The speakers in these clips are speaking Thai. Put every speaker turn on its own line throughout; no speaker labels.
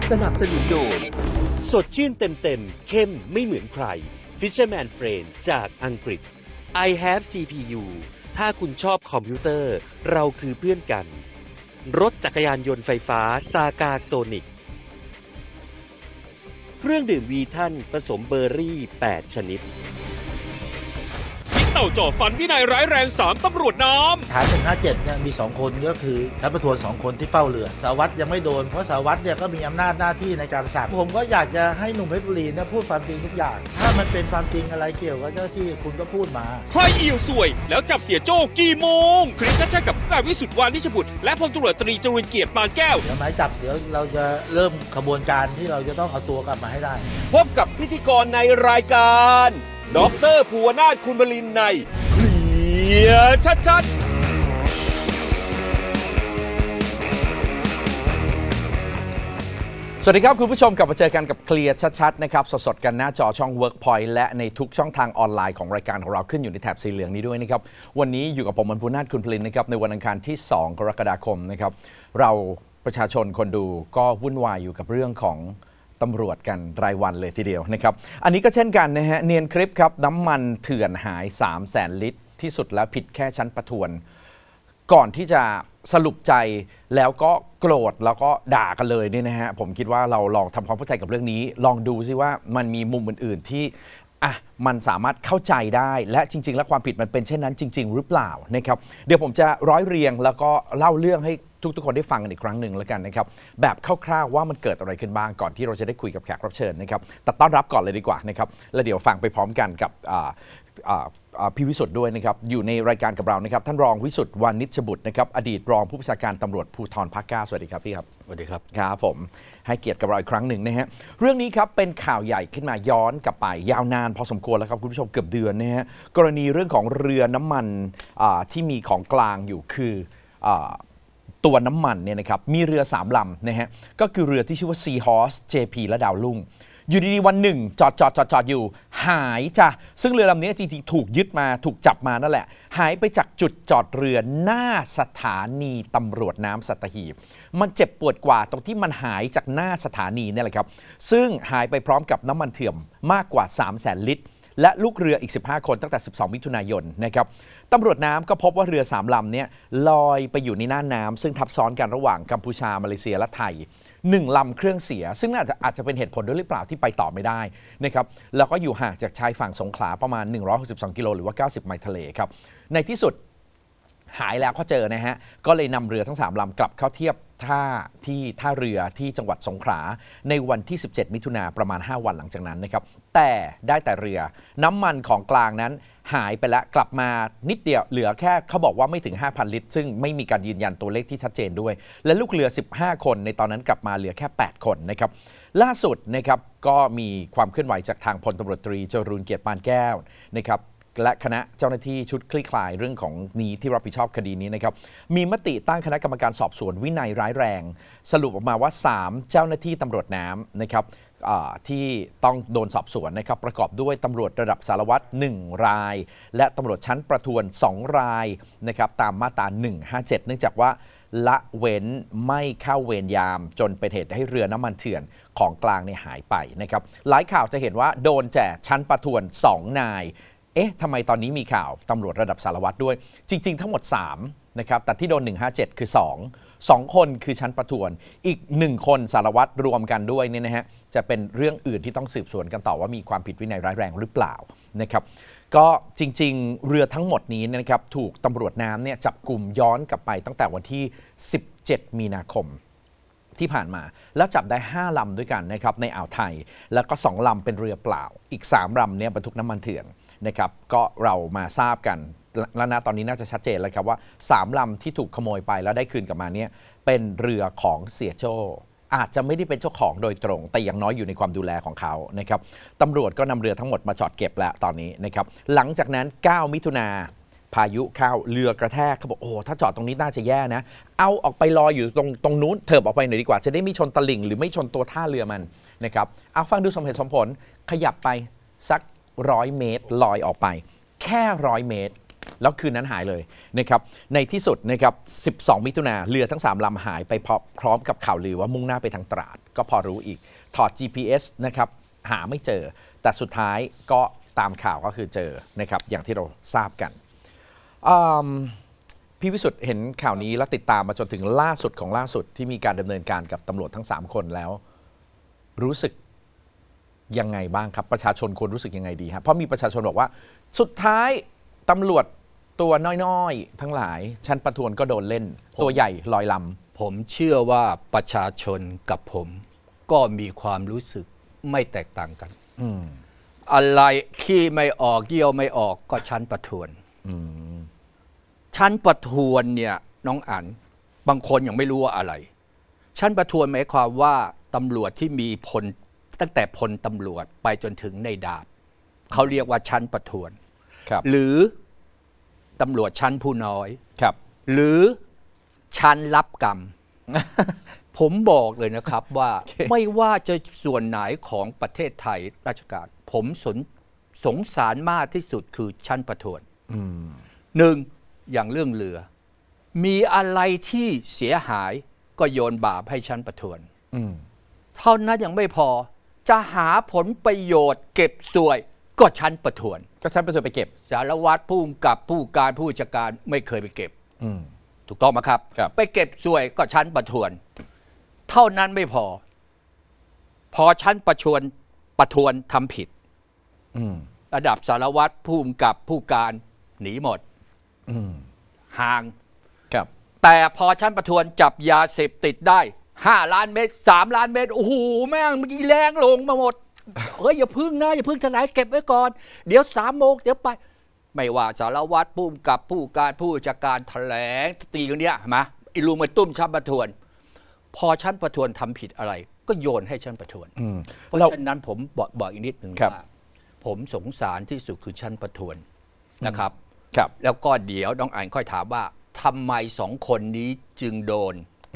สนับสนุนโดยสดชื่นเต็มเข้มไม่เหมือนใคร Fisherman Friend จากอังกฤษ I have CPU ถ้าคุณชอบคอมพิวเตอร์เราคือเพื่อนกันรถจักรยานยนต์ไฟฟ้าซากาโซนิกเครื่องดื่มวีทันผสมเบอร์รี่ 8 ชนิดเต่าจ่อฟันวินัยร้ายแรง3ตำรวจน้ำ
ฐาน157เนี่ยมี2คนก็คือชั้นประทวน2คนที่เฝ้าเรือสารวัตรยังไม่โดนเพราะสารวัตรเนี่ยก็มีอำนาจหน้าที่ในการสั่งผมก็อยากจะให้หนุ่มเพชรบุรีเนี่ยพูดความจริงทุกอย่างถ้ามันเป็นความจริงอะไรเกี่ยวกับเจ้าที่คุณก็พูดมา
ใครอิ่วสวยแล้วจับเสียโจ้กี่โมงคริสชัดกับผู้การวิสุทธิ์วานิชบุตรและพลตำรวจตรีจริญเกียรติปานแก้ว
เดี๋ยวหมายจับเดี๋ยวเราจะเริ่มขบวนการที่เราจะต้องเอาตัวกลับมาให้ได้
พบกับพิธีกรในรายการดร.ภูวนาถ คุณบรินทร์ในเคลียร์ชัดๆ
สวัสดีครับคุณผู้ชมกลับมาเจอกันกับเคลียร์ชัดๆนะครับสดๆกันหน้าจอช่อง Workpoint และในทุกช่องทางออนไลน์ของรายการของเราขึ้นอยู่ในแถบสีเหลืองนี้ด้วยนะครับวันนี้อยู่กับผมภูวนาถ คุณบรินทร์นะครับในวันอังคารที่2 กรกฎาคมนะครับเราประชาชนคนดูก็วุ่นวายอยู่กับเรื่องของตำรวจกันรายวันเลยทีเดียวนะครับอันนี้ก็เช่นกันนะฮะเนียนคลิปครับน้ำมันเถื่อนหาย 300,000 ลิตรที่สุดแล้วผิดแค่ชั้นประทวนก่อนที่จะสรุปใจแล้วก็โกรธแล้วก็ด่ากันเลยเนี่ยนะฮะผมคิดว่าเราลองทำความเข้าใจกับเรื่องนี้ลองดูซิว่ามันมีมุมอื่นๆที่มันสามารถเข้าใจได้และจริงๆแล้วความผิดมันเป็นเช่นนั้นจริงๆหรือเปล่านะครับเดี๋ยวผมจะร้อยเรียงแล้วก็เล่าเรื่องให้ทุกคนได้ฟังกันอีกครั้งหนึ่งแล้วกันนะครับแบบคร่าวๆว่ามันเกิดอะไรขึ้นบ้างก่อนที่เราจะได้คุยกับแขกรับเชิญนะครับแต่ต้อนรับก่อนเลยดีกว่านะครับแล้วเดี๋ยวฟังไปพร้อมกันกับพี่วิสุทธ์ด้วยนะครับอยู่ในรายการกับเรานะครับท่านรองวิสุทธ์วานิชบุตรนะครับอดีตรองผู้บัญชาการตำรวจภูธรภาค 9สวัสดีครับพี่ครับ
สวัสดีครับ
ครับผมให้เกียรติกับเราอีกครั้งหนึ่งนะฮะเรื่องนี้ครับเป็นข่าวใหญ่ขึ้นมาย้อนกลับไปยาวนานพอสมควรแล้วครับคุณผู้ชมเกือบเดือนนะฮะกรณีเรื่องของเรือน้ำมันที่มีของกลางอยู่คือตัวน้ำมันเนี่ยนะครับมีเรือ3 ลำนะฮะก็คือเรือที่ชื่อว่า Seahorse JP และดาวรุ่งอยู่ดีๆวันหนึ่งจอดอยู่หายจ้ะซึ่งเรือลำนี้จริงๆถูกยึดมาถูกจับมานั่นแหละหายไปจากจุดจอดเรือหน้าสถานีตำรวจน้ำสัตหีบมันเจ็บปวดกว่าตรงที่มันหายจากหน้าสถานีนี่แหละครับซึ่งหายไปพร้อมกับน้ำมันเถื่อนมากกว่า 300,000 ลิตรและลูกเรืออีก15 คนตั้งแต่12 มิถุนายนนะครับตำรวจน้ำก็พบว่าเรือ3 ลำนี้ลอยไปอยู่ในน่านน้ำซึ่งทับซ้อนกันระหว่างกัมพูชามาเลเซียและไทย1 ลำเครื่องเสียซึ่งอาจจะเป็นเหตุผลด้วยหรือเปล่าที่ไปต่อไม่ได้นะครับแล้วก็อยู่ห่างจากชายฝั่งสงขลาประมาณ162 กิโลหรือว่า90 ไมล์ทะเลครับในที่สุดหายแล้วก็เจอนะฮะก็เลยนำเรือทั้ง3 ลำกลับเข้าเทียบท่าเรือที่จังหวัดสงขลาในวันที่17 มิถุนาประมาณ5 วันหลังจากนั้นนะครับแต่ได้แต่เรือน้ำมันของกลางนั้นหายไปแล้วกลับมานิดเดียวเหลือแค่เขาบอกว่าไม่ถึง 5,000 ลิตรซึ่งไม่มีการยืนยันตัวเลขที่ชัดเจนด้วยและลูกเรือ15 คนในตอนนั้นกลับมาเหลือแค่8 คนนะครับล่าสุดนะครับก็มีความเคลื่อนไหวจากทางพลตำรวจตรีจรูญเกียรติปานแก้วนะครับและคณะเจ้าหน้าที่ชุดคลี่คลายเรื่องของนี้ที่รับผิดชอบคดีนี้นะครับมีมติตั้งคณะกรรมการสอบสวนวินัยร้ายแรงสรุปออกมาว่า3 เจ้าหน้าที่ตำรวจน้ำนะครับที่ต้องโดนสอบสวนนะครับประกอบด้วยตำรวจระดับสารวัตร1 รายและตำรวจชั้นประทวน2 รายนะครับตามมาตรา157เนื่องจากว่าละเว้นไม่เข้าเวรยามจนเป็นเหตุให้เรือน้ำมันเถื่อนของกลางเนี่ยหายไปนะครับหลายข่าวจะเห็นว่าโดนแจกชั้นประทวน2 นายทำไมตอนนี้มีข่าวตำรวจระดับสารวัตรด้วยจริงๆทั้งหมด3นะครับแต่ที่โดน157คือ2คนคือชั้นประทวนอีก1 คนสารวัตรรวมกันด้วยเนี่ยนะฮะจะเป็นเรื่องอื่นที่ต้องสืบสวนกันต่อว่ามีความผิดวินัยร้ายแรงหรือเปล่านะครับก็จริงๆเรือทั้งหมดนี้นะครับถูกตำรวจน้ำเนี่ยจับกลุ่มย้อนกลับไปตั้งแต่วันที่17 มีนาคมที่ผ่านมาแล้วจับได้5 ลำด้วยกันนะครับในอ่าวไทยแล้วก็2 ลำเป็นเรือเปล่าอีก3 ลำเนี่ยบรรทุกน้ำมันเถื่อนนะครับก็เรามาทราบกันแล้วนะตอนนี้น่าจะชัดเจนแล้วครับว่า3 ลำที่ถูกขโมยไปแล้วได้คืนกลับมาเนี่ยเป็นเรือของเสียโจ้อาจจะไม่ได้เป็นเจ้าของโดยตรงแต่อย่างน้อยอยู่ในความดูแลของเขานะครับตำรวจก็นำเรือทั้งหมดมาจอดเก็บแล้วตอนนี้นะครับหลังจากนั้น9 มิถุนาพายุเข้าเรือกระแทกเขาบอกโอ้ถ้าจอดตรงนี้น่าจะแย่นะเอาออกไปลอยอยู่ตรงนู้นเถิบออกไปหน่อยดีกว่าจะได้ไม่ชนตลิ่งหรือไม่ชนตัวท่าเรือมันนะครับเอาฟังดูสมเหตุสมผลขยับไปสัก100 เมตรลอยออกไปแค่100 เมตรแล้วคืนนั้นหายเลยนะครับในที่สุดนะครับ12 มิถุนาเรือทั้ง3ลำหายไปพร้อมกับข่าวลือว่ามุ่งหน้าไปทางตราดก็พอรู้อีกถอด GPS นะครับหาไม่เจอแต่สุดท้ายก็ตามข่าวก็คือเจอนะครับอย่างที่เราทราบกันพี่วิสุทธ์เห็นข่าวนี้แล้วติดตามมาจนถึงล่าสุดของล่าสุดที่มีการดำเนินการกับตำรวจทั้ง3คนแล้วรู้สึกยังไงบ้างครับประชาชนควรรู้สึกยังไงดีครับเพราะมีประชาชนบอกว่าสุดท้ายตำรวจตัวน้อยๆทั้งหลายชั้นประทวนก็โดนเล่นตัวใหญ่ลอยลำ
ผมเชื่อว่าประชาชนกับผมก็มีความรู้สึกไม่แตกต่างกันอะไรขี้ไม่ออกเยี่ยวไม่ออกก็ชั้นประทวนชั้นประทวนเนี่ยน้องอั๋นบางคนยังไม่รู้ว่าอะไรชั้นประทวนหมายความว่าตำรวจที่มีพลตั้งแต่พลตำรวจไปจนถึงในดาบเขาเรียกว่าชั้นประทวนหรือตำรวจชั้นผู้น้อยหรือชั้นรับกรรม ผมบอกเลยนะครับว่า ไม่ว่าจะส่วนไหนของประเทศไทยราชการผมสงสารมากที่สุดคือชั้นประทวนหนึ่งอย่างเรื่องเรือมีอะไรที่เสียหายก็โยนบาปให้ชั้นประทวนเท่านั้นยังไม่พอจะหาผลประโยชน์เก็บสวยก็ชั้นประทวน
ไปเก็บ
สารวัตรผู้กำกับผู้การผู้จัดการไม่เคยไปเก็บถูกต้องไหมครับไปเก็บสวยก็ชั้นประทวนเท่านั้นไม่พอชั้นประทวนทำผิดระดับสารวัตรผู้กำกับผู้การหนีหมดห่างแต่พอชั้นประทวนจับยาเสพติดได้5 ล้านเม็ด3 ล้านเม็ดโอ้โหแม่งมันแรงลงมาหมดเฮ้ยอย่าพึ่งนะอย่าพึ่งทลายเก็บไว้ก่อนเดี๋ยว3 โมงเดี๋ยวไปไม่ว่าสารวัตรผู้กำกับผู้การผู้จัดการแถลงตีกันเนี้ยมาอิลูมาตุ้มชั้นประทวนพอชั้นประทวนทำผิดอะไรก็โยนให้ชั้นประทวนเพราะฉะนั้นผมบอกอีกนิดหนึ่งว่าผมสงสารที่สุดคือชั้นประทวนนะครับแล้วก็เดี๋ยวน้องอ่านค่อยถามว่าทำไม2 คนนี้จึงโดน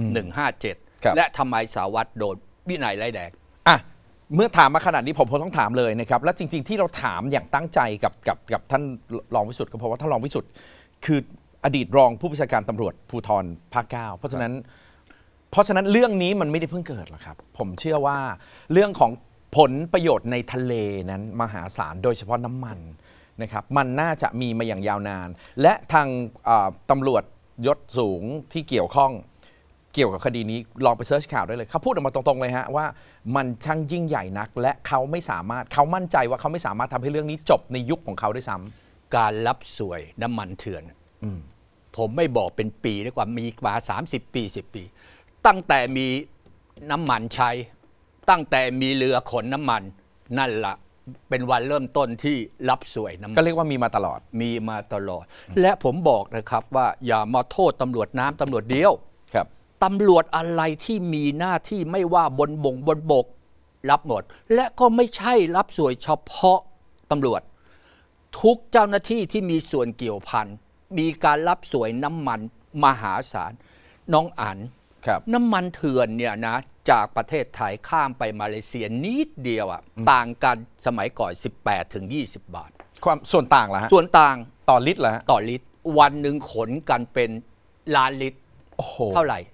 157และทำไมสารวัตรโดนวินัยร้ายแรง
เมื่อถามมาขนาดนี้ผมต้องถามเลยนะครับและจริงๆที่เราถามอย่างตั้งใจกับท่านรองวิสุทธ์ก็เพราะว่าท่านรองวิสุทธ์คืออดีตรองผู้บัญชาการตำรวจภูธรภาค 9เพราะฉะนั้นเรื่องนี้มันไม่ได้เพิ่งเกิดหรอกครับผมเชื่อว่าเรื่องของผลประโยชน์ในทะเลนั้นมหาศาลโดยเฉพาะน้ำมันนะครับมันน่าจะมีมาอย่างยาวนานและทางตำรวจยศสูงที่เกี่ยวข้องเกี่ยวกับคดีนี้ลองไปเสิร์ชข่าวได้เลยเขาพูดออกมาตรงๆเลยฮะว่ามันช่างยิ่งใหญ่นักและเขามั่นใจว่าเขาไม่สามารถทำให้เรื่องนี้จบในยุคของเขาได้ซ้
ำการรับสวยน้ำมันเถื่อนผมไม่บอกเป็นปีดีกว่ามีมา30 ปี10 ปีตั้งแต่มีน้ำมันใช้ตั้งแต่มีเรือขนน้ำมันนั่นละเป็นวันเริ่มต้นที่รับสวยน้ำมัน
ก็เรียกว่ามีมาตลอด
และผมบอกนะครับว่าอย่ามาโทษตำรวจน้ำตำรวจเดียวตำรวจอะไรที่มีหน้าที่ไม่ว่าบนบกรับหมดและก็ไม่ใช่รับสวยเฉพาะตำรวจทุกเจ้าหน้าที่ที่มีส่วนเกี่ยวพันมีการรับสวยน้ำมันมหาศาลน้องอั๋นน้ำมันเถื่อนเนี่ยนะจากประเทศไทยข้ามไปมาเลเซียนิดเดียวต่างกันสมัยก่อน18 ถึง 20 บาท
ความส่วนต่างเหรอฮะ
ส่วนต่าง
ต่อลิตรเหรอฮะ
ต่อลิตรวันหนึ่งขนกันเป็นล้านลิตรเท่าไหร่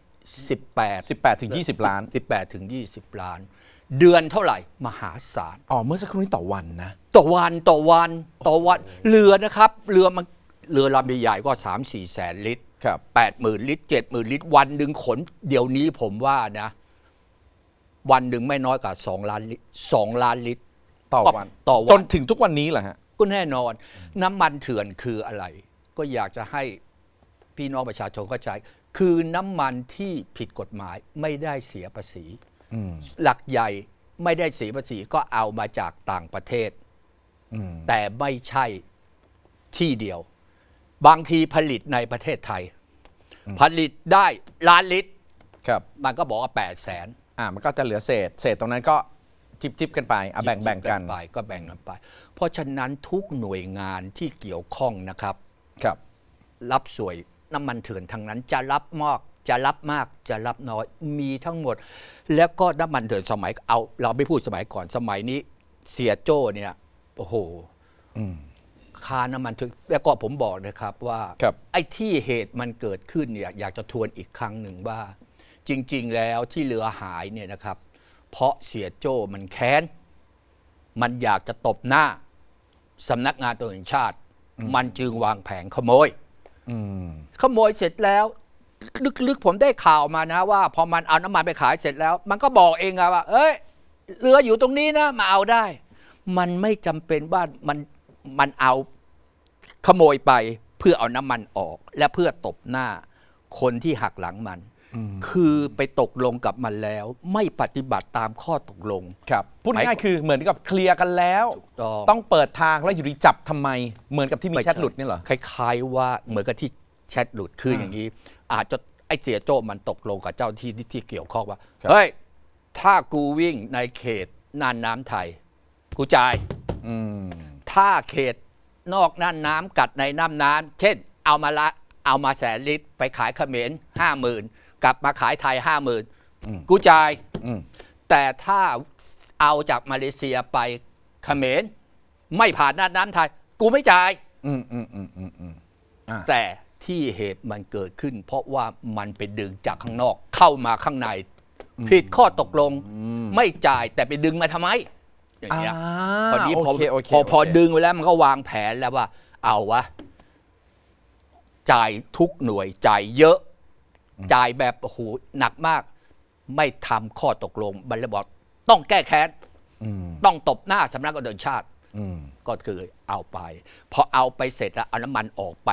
18 ถึง 20 ล้าน
18 ถึง 20 ล้านเดือนเท่าไหร่มหาศาล
เมื่อสักครู่นี้ต่อวันนะ
ต่อวันเรือนะครับเรือลำใหญ่ๆก็ 3-4 แสนลิตร80,000 ลิตร 70,000 ลิตรวันหนึ่งขนเดี๋ยวนี้ผมว่านะวันหนึ่งไม่น้อยกว่า2 ล้านลิตร2 ล้านลิตร
ต่อวันจนถึงทุกวันนี้เหรอฮะ
ก็แน่นอนน้ำมันเถื่อนคืออะไรก็อยากจะให้พี่น้องประชาชนเข้าใจคือน้ำมันที่ผิดกฎหมายไม่ได้เสียภาษีหลักใหญ่ไม่ได้เสียภาษีก็เอามาจากต่างประเทศแต่ไม่ใช่ที่เดียวบางทีผลิตในประเทศไทยผลิตได้ล้านลิตรมันก็บอกว่า800,000
มันก็จะเหลือเศษตรงนั้นก็จิบกันไปแบ่งกัน
ไปก็แบ่งกันไปเพราะฉะนั้นทุกหน่วยงานที่เกี่ยวข้องนะครับรับสวยน้ำมันเถื่อนทางนั้นจะรับมากจะรับน้อยมีทั้งหมดแล้วก็น้ำมันเถื่อนสมัยเราไม่พูดสมัยก่อนสมัยนี้เสียโจ้เนี่ยโอ้โหาน้ำมันแล้วก็ผมบอกนะครับว่า
ครับ
ไอ้ที่เหตุมันเกิดขึ้นเนี่ยอยากจะทวนอีกครั้งหนึ่งว่า จริงๆแล้วที่เรือหายเนี่ยนะครับ เพราะเสียโจ้มันแค้นมันอยากจะตบหน้าสำนักงานตำรวจแห่งชาติ มันจึงวางแผนขโมยขโมยเสร็จแล้วลึกๆผมได้ข่าวมานะว่าพอมันเอาน้ำมันไปขายเสร็จแล้ว มันก็บอกเองว่าเอ้ยเรืออยู่ตรงนี้นะมาเอาได้ มันไม่จำเป็นว่ามันเอาขโมยไปเพื่อเอาน้ำมันออก และเพื่อตบหน้าคนที่หักหลังมันคือไปตกลงกับมันแล้ว ไม่ปฏิบัติตามข้อตกลง
ครับพูดง่ายๆคือเหมือนกับเคลียร์กันแล้ว ต้องเปิดทางแล้วอยู่ดีจับทำไมเหมือนกับที่มีแชทหลุดนี่เหรอ
คล้ายๆว่าเหมือนกับที่แชทหลุดคืออย่างนี้ อาจจะไอ้เสียโจ้มันตกลงกับเจ้าที่เกี่ยวข้องว่าเฮ้ยถ้ากูวิ่งในเขตน่านน้ำไทยกูจ่ายถ้าเขตนอกน่านน้ำกัดในน้ำเช่นเอามา100,000 ลิตรไปขายเขมร50,000กลับมาขายไทย50,000กูจ่ายแต่ถ้าเอาจากมาเลเซียไปเขมรไม่ผ่านน่านน้ำไทยกูไม่จ่ายแต่ที่เหตุมันเกิดขึ้นเพราะว่ามันไปดึงจากข้างนอกเข้ามาข้างในผิดข้อตกลงไม่จ่ายแต่ไปดึงมาทำไมอย่างเงี้ยพอดีพอดึงไปแล้วมันก็วางแผนแล้วว่าเอาวะจ่ายทุกหน่วยจ่ายเยอะจ่ายแบบโอ้โหหนักมากไม่ทำข้อตกลงมันเลยบอกต้องแก้แค้นต้องตบหน้าสำนักงานตำรวจแห่งชาติก็คือเอาไปพอเอาไปเสร็จแล้วเอาน้ำมันออกไป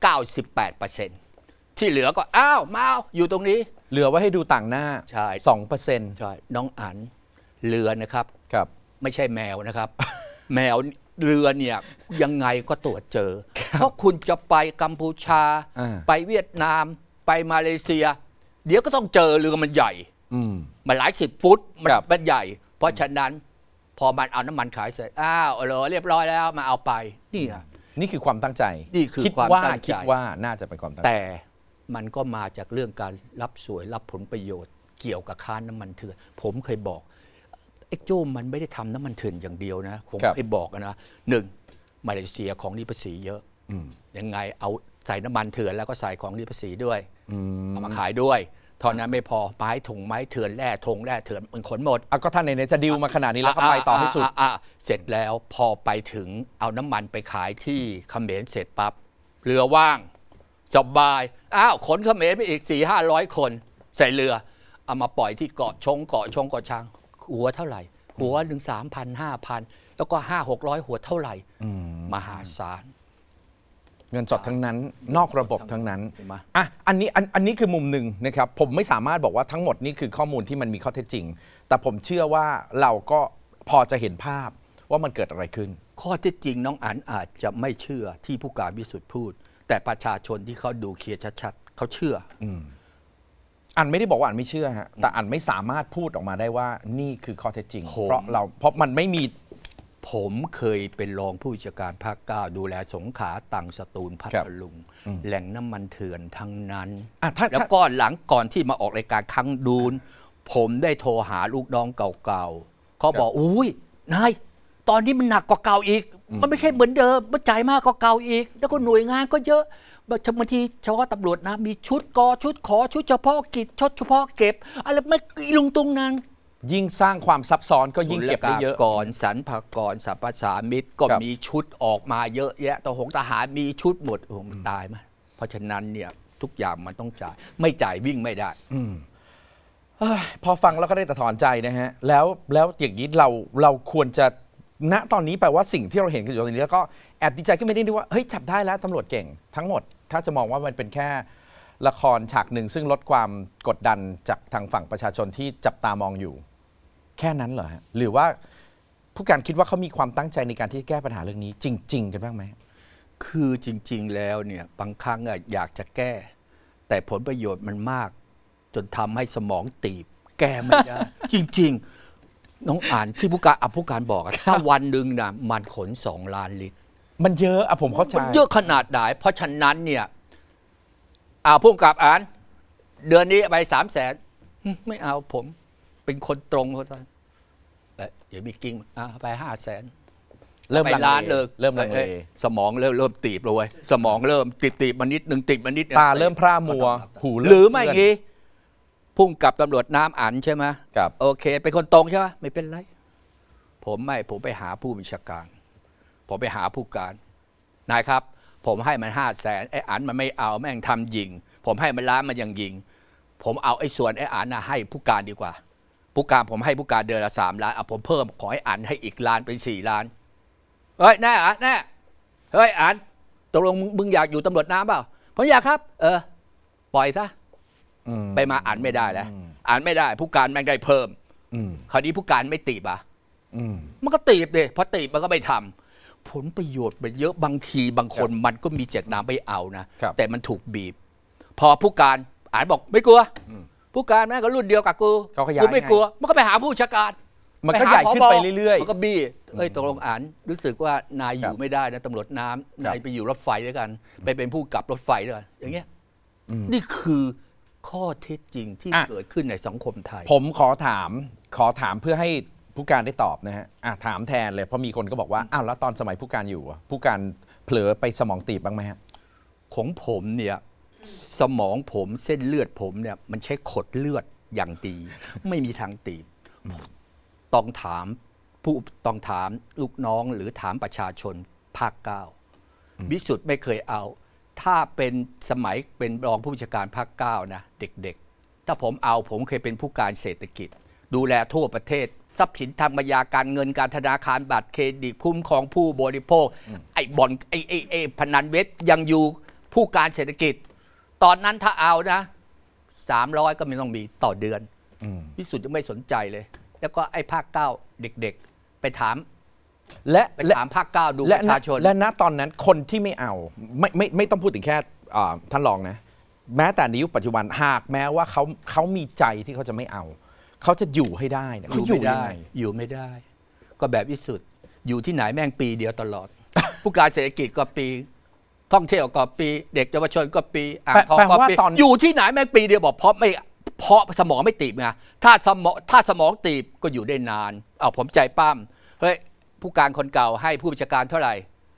98% ที่เหลือก็อ้าวมาอยู่ตรงนี้
เหลือไว้ให้ดูต่างหน้า
ใช่
2%
ใช่น้องอั๋นเรือนะครับ
ครับ
ไม่ใช่แมวนะครับ แมวเรือเนี่ยยังไงก็ตรวจเจอเพราะคุณจะไปกัมพูชาไปเวียดนามไปมาเลเซียเดี๋ยวก็ต้องเจอเรือมันใหญ่มันหลาย10 ฟุตมันใหญ่เพราะฉะนั้นพอมันเอาน้ำมันขายเสร็จอ้าวเรียบร้อยแล้วมาเอาไป
นี่คือความตั้งใจ
นี่คือความตั้งใจ
คิดว่าน่าจะเป็นความตั้งใจ
แต่มันก็มาจากเรื่องการรับสวยรับผลประโยชน์เกี่ยวกับค้าน้ำมันเถื่อนผมเคยบอกไอ้โจ้มันไม่ได้ทำน้ำมันเถื่อนอย่างเดียวนะผมเคยบอกนะ1มาเลเซียของหนีภาษีเยอะยังไงเอาใส่น้ำมันเถื่อนแล้วก็ใส่ของหนีภาษีด้วยเอามาขายด้วยเท่านั้นไม่พอไม้เถื่อนแร่เถื่อนมันขนหมด
ก็ท่านไหนจะดิวมาขนาดนี้แล้วก็ไปต่อให้สุด
เสร็จแล้วพอไปถึงเอาน้ำมันไปขายที่เขมรเสร็จปั๊บเรือว่างสบายขนเขมรไปอีก 400-500 คนใส่เรือเอามาปล่อยที่เกาะช้างหัวเท่าไหร่หัว1 3,000 5,000แล้วก็500-600 หัวเท่าไหร่มหาศาล
เงินสดทั้งนั้นนอกระบบทั้งนั้นอันนี้คือมุมหนึ่งนะครับผมไม่สามารถบอกว่าทั้งหมดนี่คือข้อมูลที่มันมีข้อเท็จจริงแต่ผมเชื่อว่าเราก็พอจะเห็นภาพว่ามันเกิดอะไรขึ้น
ข้อเท็จจริงน้องอั๋นอาจจะไม่เชื่อที่ผู้การวิสุทธิ์พูดแต่ประชาชนที่เขาดูเคลียร์ชัดๆเขาเชื่อ
อันไม่ได้บอกว่าอันไม่เชื่อฮะแต่อันไม่สามารถพูดออกมาได้ว่านี่คือข้อเท็จจริงเพราะมันไม่มี
ผมเคยเป็นรองผู้จัดการภาค 9ดูแลสงขลาตรังสตูลพัทลุงแหล่งน้ำมันเถื่อนทั้งนั้นแล้วก็ก่อนที่มาออกรายการครั้งดูนผมได้โทรหาลูกน้องเก่าๆเขาบอกอุ้ยนายตอนนี้มันหนักกว่าเก่าอีกมันไม่ใช่เหมือนเดิมมันจ่ายมากกว่าเก่าอีกแล้วก็หน่วยงานก็เยอะบางทีเฉพาะตำรวจนะมีชุดชุดขอชุดเฉพาะกิจชุดเฉพาะเก็บอะไรไม่ลงตรงนั้น
ยิ่งสร้างความซับซ้อนก็ยิ่งเก็บได้เยอะ
ก่อนสรรพากรสรรพสามิตก็มีชุดออกมาเยอะแยะทหารมีชุดหมดมันตายไหมเพราะฉะนั้นเนี่ยทุกอย่างมันต้องจ่ายไม่จ่ายวิ่งไม่ได้
พอฟังแล้วก็ได้แต่ถอนใจนะฮะแล้วอย่างนี้เราควรจะณตอนนี้แปลว่าสิ่งที่เราเห็นกันอยู่ตอนนี้แล้วก็แอบดีใจขึ้นไม่ได้ด้วยว่าเฮ้ยจับได้แล้วตำรวจเก่งทั้งหมดถ้าจะมองว่ามันเป็นแค่ละครฉากหนึ่งซึ่งลดความกดดันจากทางฝั่งประชาชนที่จับตามองอยู่แค่นั้นเหรอฮะหรือว่าผู้การคิดว่าเขามีความตั้งใจในการที่จะแก้ปัญหาเรื่องนี้จริงๆกันบ้างไหม
คือจริงๆแล้วเนี่ยบางครั้งอยากจะแก้แต่ผลประโยชน์มันมากจนทำให้สมองตีบแก้ไม่ได้ จริงๆน้องอ่านที่ผู้การบอกถ้าวันหนึ่งนะมันขน2 ล้านลิตร
มันเยอะผมเข้าใจ
มันเยอะขนาดไหนเพราะฉะนั้นเนี่ยผู้กำกับอ่านเดือนนี้ไป300,000ไม่เอาผมเป็นคนตรงเขาเดี๋ยวมีกิ้งไป500,000
เริ่ม
ไป
ลัง
ร้าน
เล
เลย
เริ่มลังเล
สมองเริ่มตีบเลยเว้ยสมองเริ่มตีบมานิดนึงติดมานิด
ตาเริ่มพร่ามัวหูเริ่ม
หรือไม่
เคลื่น
งี้พุ่งกับตำรวจน้ำอันใช่ไหม
ครับ
โอเคเป็นคนตรงใช่ไหมไม่เป็นไรผมไปหาผู้บัญชาการผมไปหาผู้การนายครับผมให้มัน500,000ไอ้อันมันไม่เอาแม่งทำยิงผมให้มันล้านมันยังยิงผมเอาไอ้ส่วนไอ้อันนะให้ผู้การดีกว่าผู้การผมให้ผู้การเดือนละ3 ล้านเอาผมเพิ่มขอให้อันให้อีกล้านเป็น4 ล้านเฮ้ยแน่อะแน่เฮ้ยอันตกลงมึงอยากอยู่ตำรวจน้ำเปล่าผมอยากครับปล่อยซะไปมาอ่านไม่ได้แล้วอ่านไม่ได้ผู้การแม่งได้เพิ่มคราวนี้ผู้การไม่ตีบอ่ะมันก็ตีบเลยพอตีบมันก็ไม่ทำผลประโยชน์มันเยอะบางทีบางคนมันก็มีเจตนาไม่เอานะแต่มันถูกบีบพอผู้การอ่านบอกไม่กลัวผู้การแม่งก็รุ่นเดียวกับกูไม่กลัวมันก็ไปหาผู้บัญชาการ
มันก็ใหญ่ขึ้นไปเรื่อยๆ
มันก็บี้ตกลงอ่านรู้สึกว่านายอยู่ไม่ได้นะตำรวจน้ำนายไปอยู่รถไฟด้วยกันไปเป็นผู้กับรถไฟด้วยกันอย่างเงี้ยนี่คือข้อเท็จจริงที่เกิดขึ้นในสังคมไทย
ผมขอถามเพื่อให้ผู้การได้ตอบนะฮะถามแทนเลยเพราะมีคนก็บอกว่าอ้าวแล้วตอนสมัยผู้การอยู่ผู้การเผลอไปสมองตีบบ้างไหมฮะ
ของผมเนี่ยสมองผมเส้นเลือดผมเนี่ยมันใช้ขดเลือดอย่างดีไม่มีทางตีบต้องถามลูกน้องหรือถามประชาชนภาค9วิสุทธ์ไม่เคยเอาถ้าเป็นสมัยเป็นรองผู้บัญชาการภาค9นะเด็กๆถ้าผมเคยเป็นผู้การเศรษฐกิจดูแลทั่วประเทศทรัพย์สินทางปัญญาการเงินการธนาคารบัตรเครดิตคุ้มครองผู้บริโภคไอ้บ่อนไอ้พนันเวทยังอยู่ผู้การเศรษฐกิจตอนนั้นถ้าเอานะ300ก็ไม่ต้องมีต่อเดือนวิสุทธ์ยังไม่สนใจเลยแล้วก็ไอ้ภาค9เด็กๆไปถามไปถามภาค9ดูประชาชน
และณตอนนั้นคนที่ไม่เอาไม่ต้องพูดถึงแค่ท่านรองนะแม้แต่ในยุคปัจจุบันหากแม้ว่าเขามีใจที่เขาจะไม่เอาเขาจะอยู่ให้ได้เขาอยู่ไม่
ได้ก็แบบวิสุทธ์อยู่ที่ไหนแม่งปีเดียวตลอด ผู้การเศรษฐกิจก็ปีท่องเที่ยวก็ปีเด็กเยาวชนก็ปีอ่างทองก็ปีอยู่ที่ไหนแม่งปีเดียวบอกเพราะสมองไม่ตีบไงถ้าสมองตีบก็อยู่ได้นานผมใจปั้มเฮ้ยผู้การคนเก่าให้ผู้บัญชาการเท่าไหร่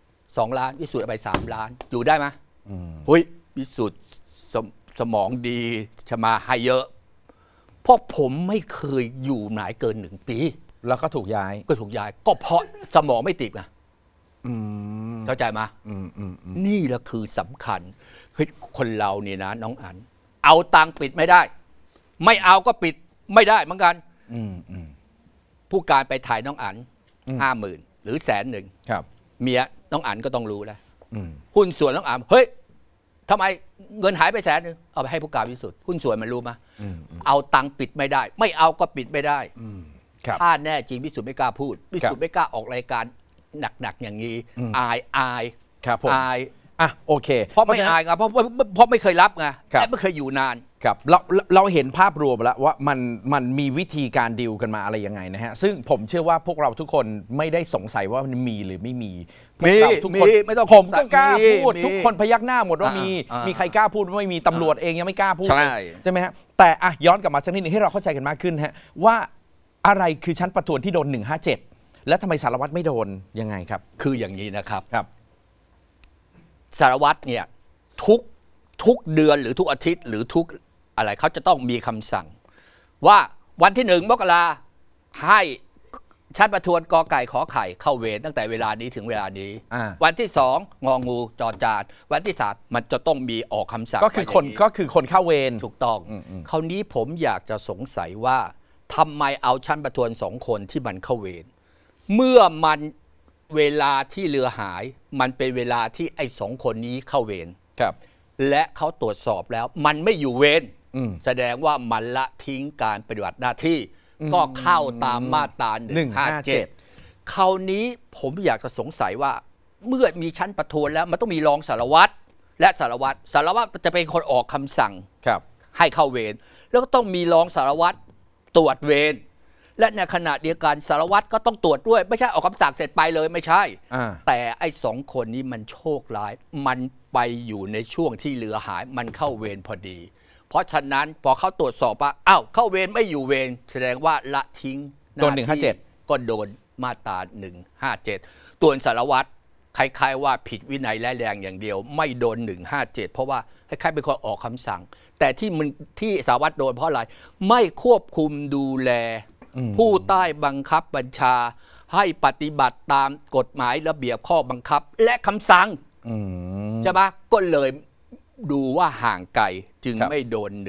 2 ล้านวิสุทธ์เอาไป3 ล้านอยู่ได้ไหมเฮ้ยวิสุทธ์สมองดีจะมาให้เยอะเพราะผมไม่เคยอยู่ไหนเกิน1 ปี
แล้วก็ถูกย้าย
ก็เพราะสมองไม่ติดไงเข้าใจไหมนี่แหละคือสำคัญคือคนเราเนี่ยนะน้องอันเอาตังค์ปิดไม่ได้ไม่เอาก็ปิดไม่ได้เหมือนกันผู้การไปถ่ายน้องอัน50,000หรือ100,000ครับเมียน้องอันก็ต้องรู้แล้วหุ้นส่วนน้องอันเฮ้ยทำไมเงินหายไป100,000เอาไปให้ผู้การวิสุทธ์หุ้นส่วนมันรู้ไหมเอาตังค์ปิดไม่ได้ไม่เอาก็ปิดไม่ได้ถ้าแน่จริงวิสุทธ์ไม่กล้าพูดวิสุทธ์ไม่กล้าออกรายการหนักๆอย่างนี้อาย
ครับผม
อาย
โอเค
เพราะไม่อายไงเพราะไม่เคยรับไงและไม่เคยอยู่นาน
ครับเราเห็นภาพรวมแล้วว่ามันมีวิธีการดีลกันมาอะไรยังไงนะฮะซึ่งผมเชื่อว่าพวกเราทุกคนไม่ได้สงสัยว่ามันมีหรือไม่มีพวกเราทุกคนผมก็กล้าพูดทุกคนพยักหน้าหมดว่ามีใครกล้าพูดว่าไม่มีตำรวจเองยังไม่กล้าพูดใช่ไหมฮะแต่ย้อนกลับมาสักนิดนึงให้เราเข้าใจกันมากขึ้นฮะว่าอะไรคือชั้นประทวนที่โดน157และทำไมสารวัตรไม่โดนยังไงครับ
คืออย่างนี้นะครับสารวัตรเนี่ยทุกเดือนหรือทุกอาทิตย์หรือทุกอะไรเขาจะต้องมีคำสั่งว่าวันที่1 มกราให้ชั้นประทวนกอไก่ขอไข่เข้าเวรตั้งแต่เวลานี้ถึงเวลานี้วันที่2 งองูจอจานวันที่3มันจะต้องมีออกคำสั่ง
ก็คือคนเข้าเวร
ถูกต้องคราวนี้ผมอยากจะสงสัยว่าทำไมเอาชั้นประทวน2 คนที่มันเข้าเวรเมื่อมันเวลาที่เรือหายมันเป็นเวลาที่ไอ้2 คนนี้เข้าเวรและเขาตรวจสอบแล้วมันไม่อยู่เวรแสดงว่ามันละทิ้งการปฏิบัติหน้าที่ก็เข้าตามมาตรา157คราวนี้ผมอยากจะสงสัยว่าเมื่อมีชั้นประทวนแล้วมันต้องมีรองสารวัตรและสารวัตรจะเป็นคนออกคำสั่งให้เข้าเวรแล้วก็ต้องมีรองสารวัตรตรวจเวรและในขณะเดียวกันสารวัตรก็ต้องตรวจด้วยไม่ใช่ออกคำสั่งเสร็จไปเลยไม่ใช่แต่ไอ้2 คนนี้มันโชคร้ายมันไปอยู่ในช่วงที่เรือหายมันเข้าเวรพอดีเพราะฉะนั้นพอเขาตรวจสอบว่าเข้าเวรไม่อยู่เวรแสดงว่าละทิ้ง
โดน157
ก็โดนมาตรา157ตัวสารวัตรคล้ายๆว่าผิดวินัยร้ายแรงอย่างเดียวไม่โดน157เพราะว่าคล้ายๆเป็นคนออกคำสั่งแต่ที่สารวัตรโดนเพราะอะไรไม่ควบคุมดูแลผู้ใต้บังคับบัญชาให้ปฏิบัติตามกฎหมายระเบียบข้อบังคับและคำสั่งใช่ปะก็เลยดูว่าห่างไกลจึงไม่โดน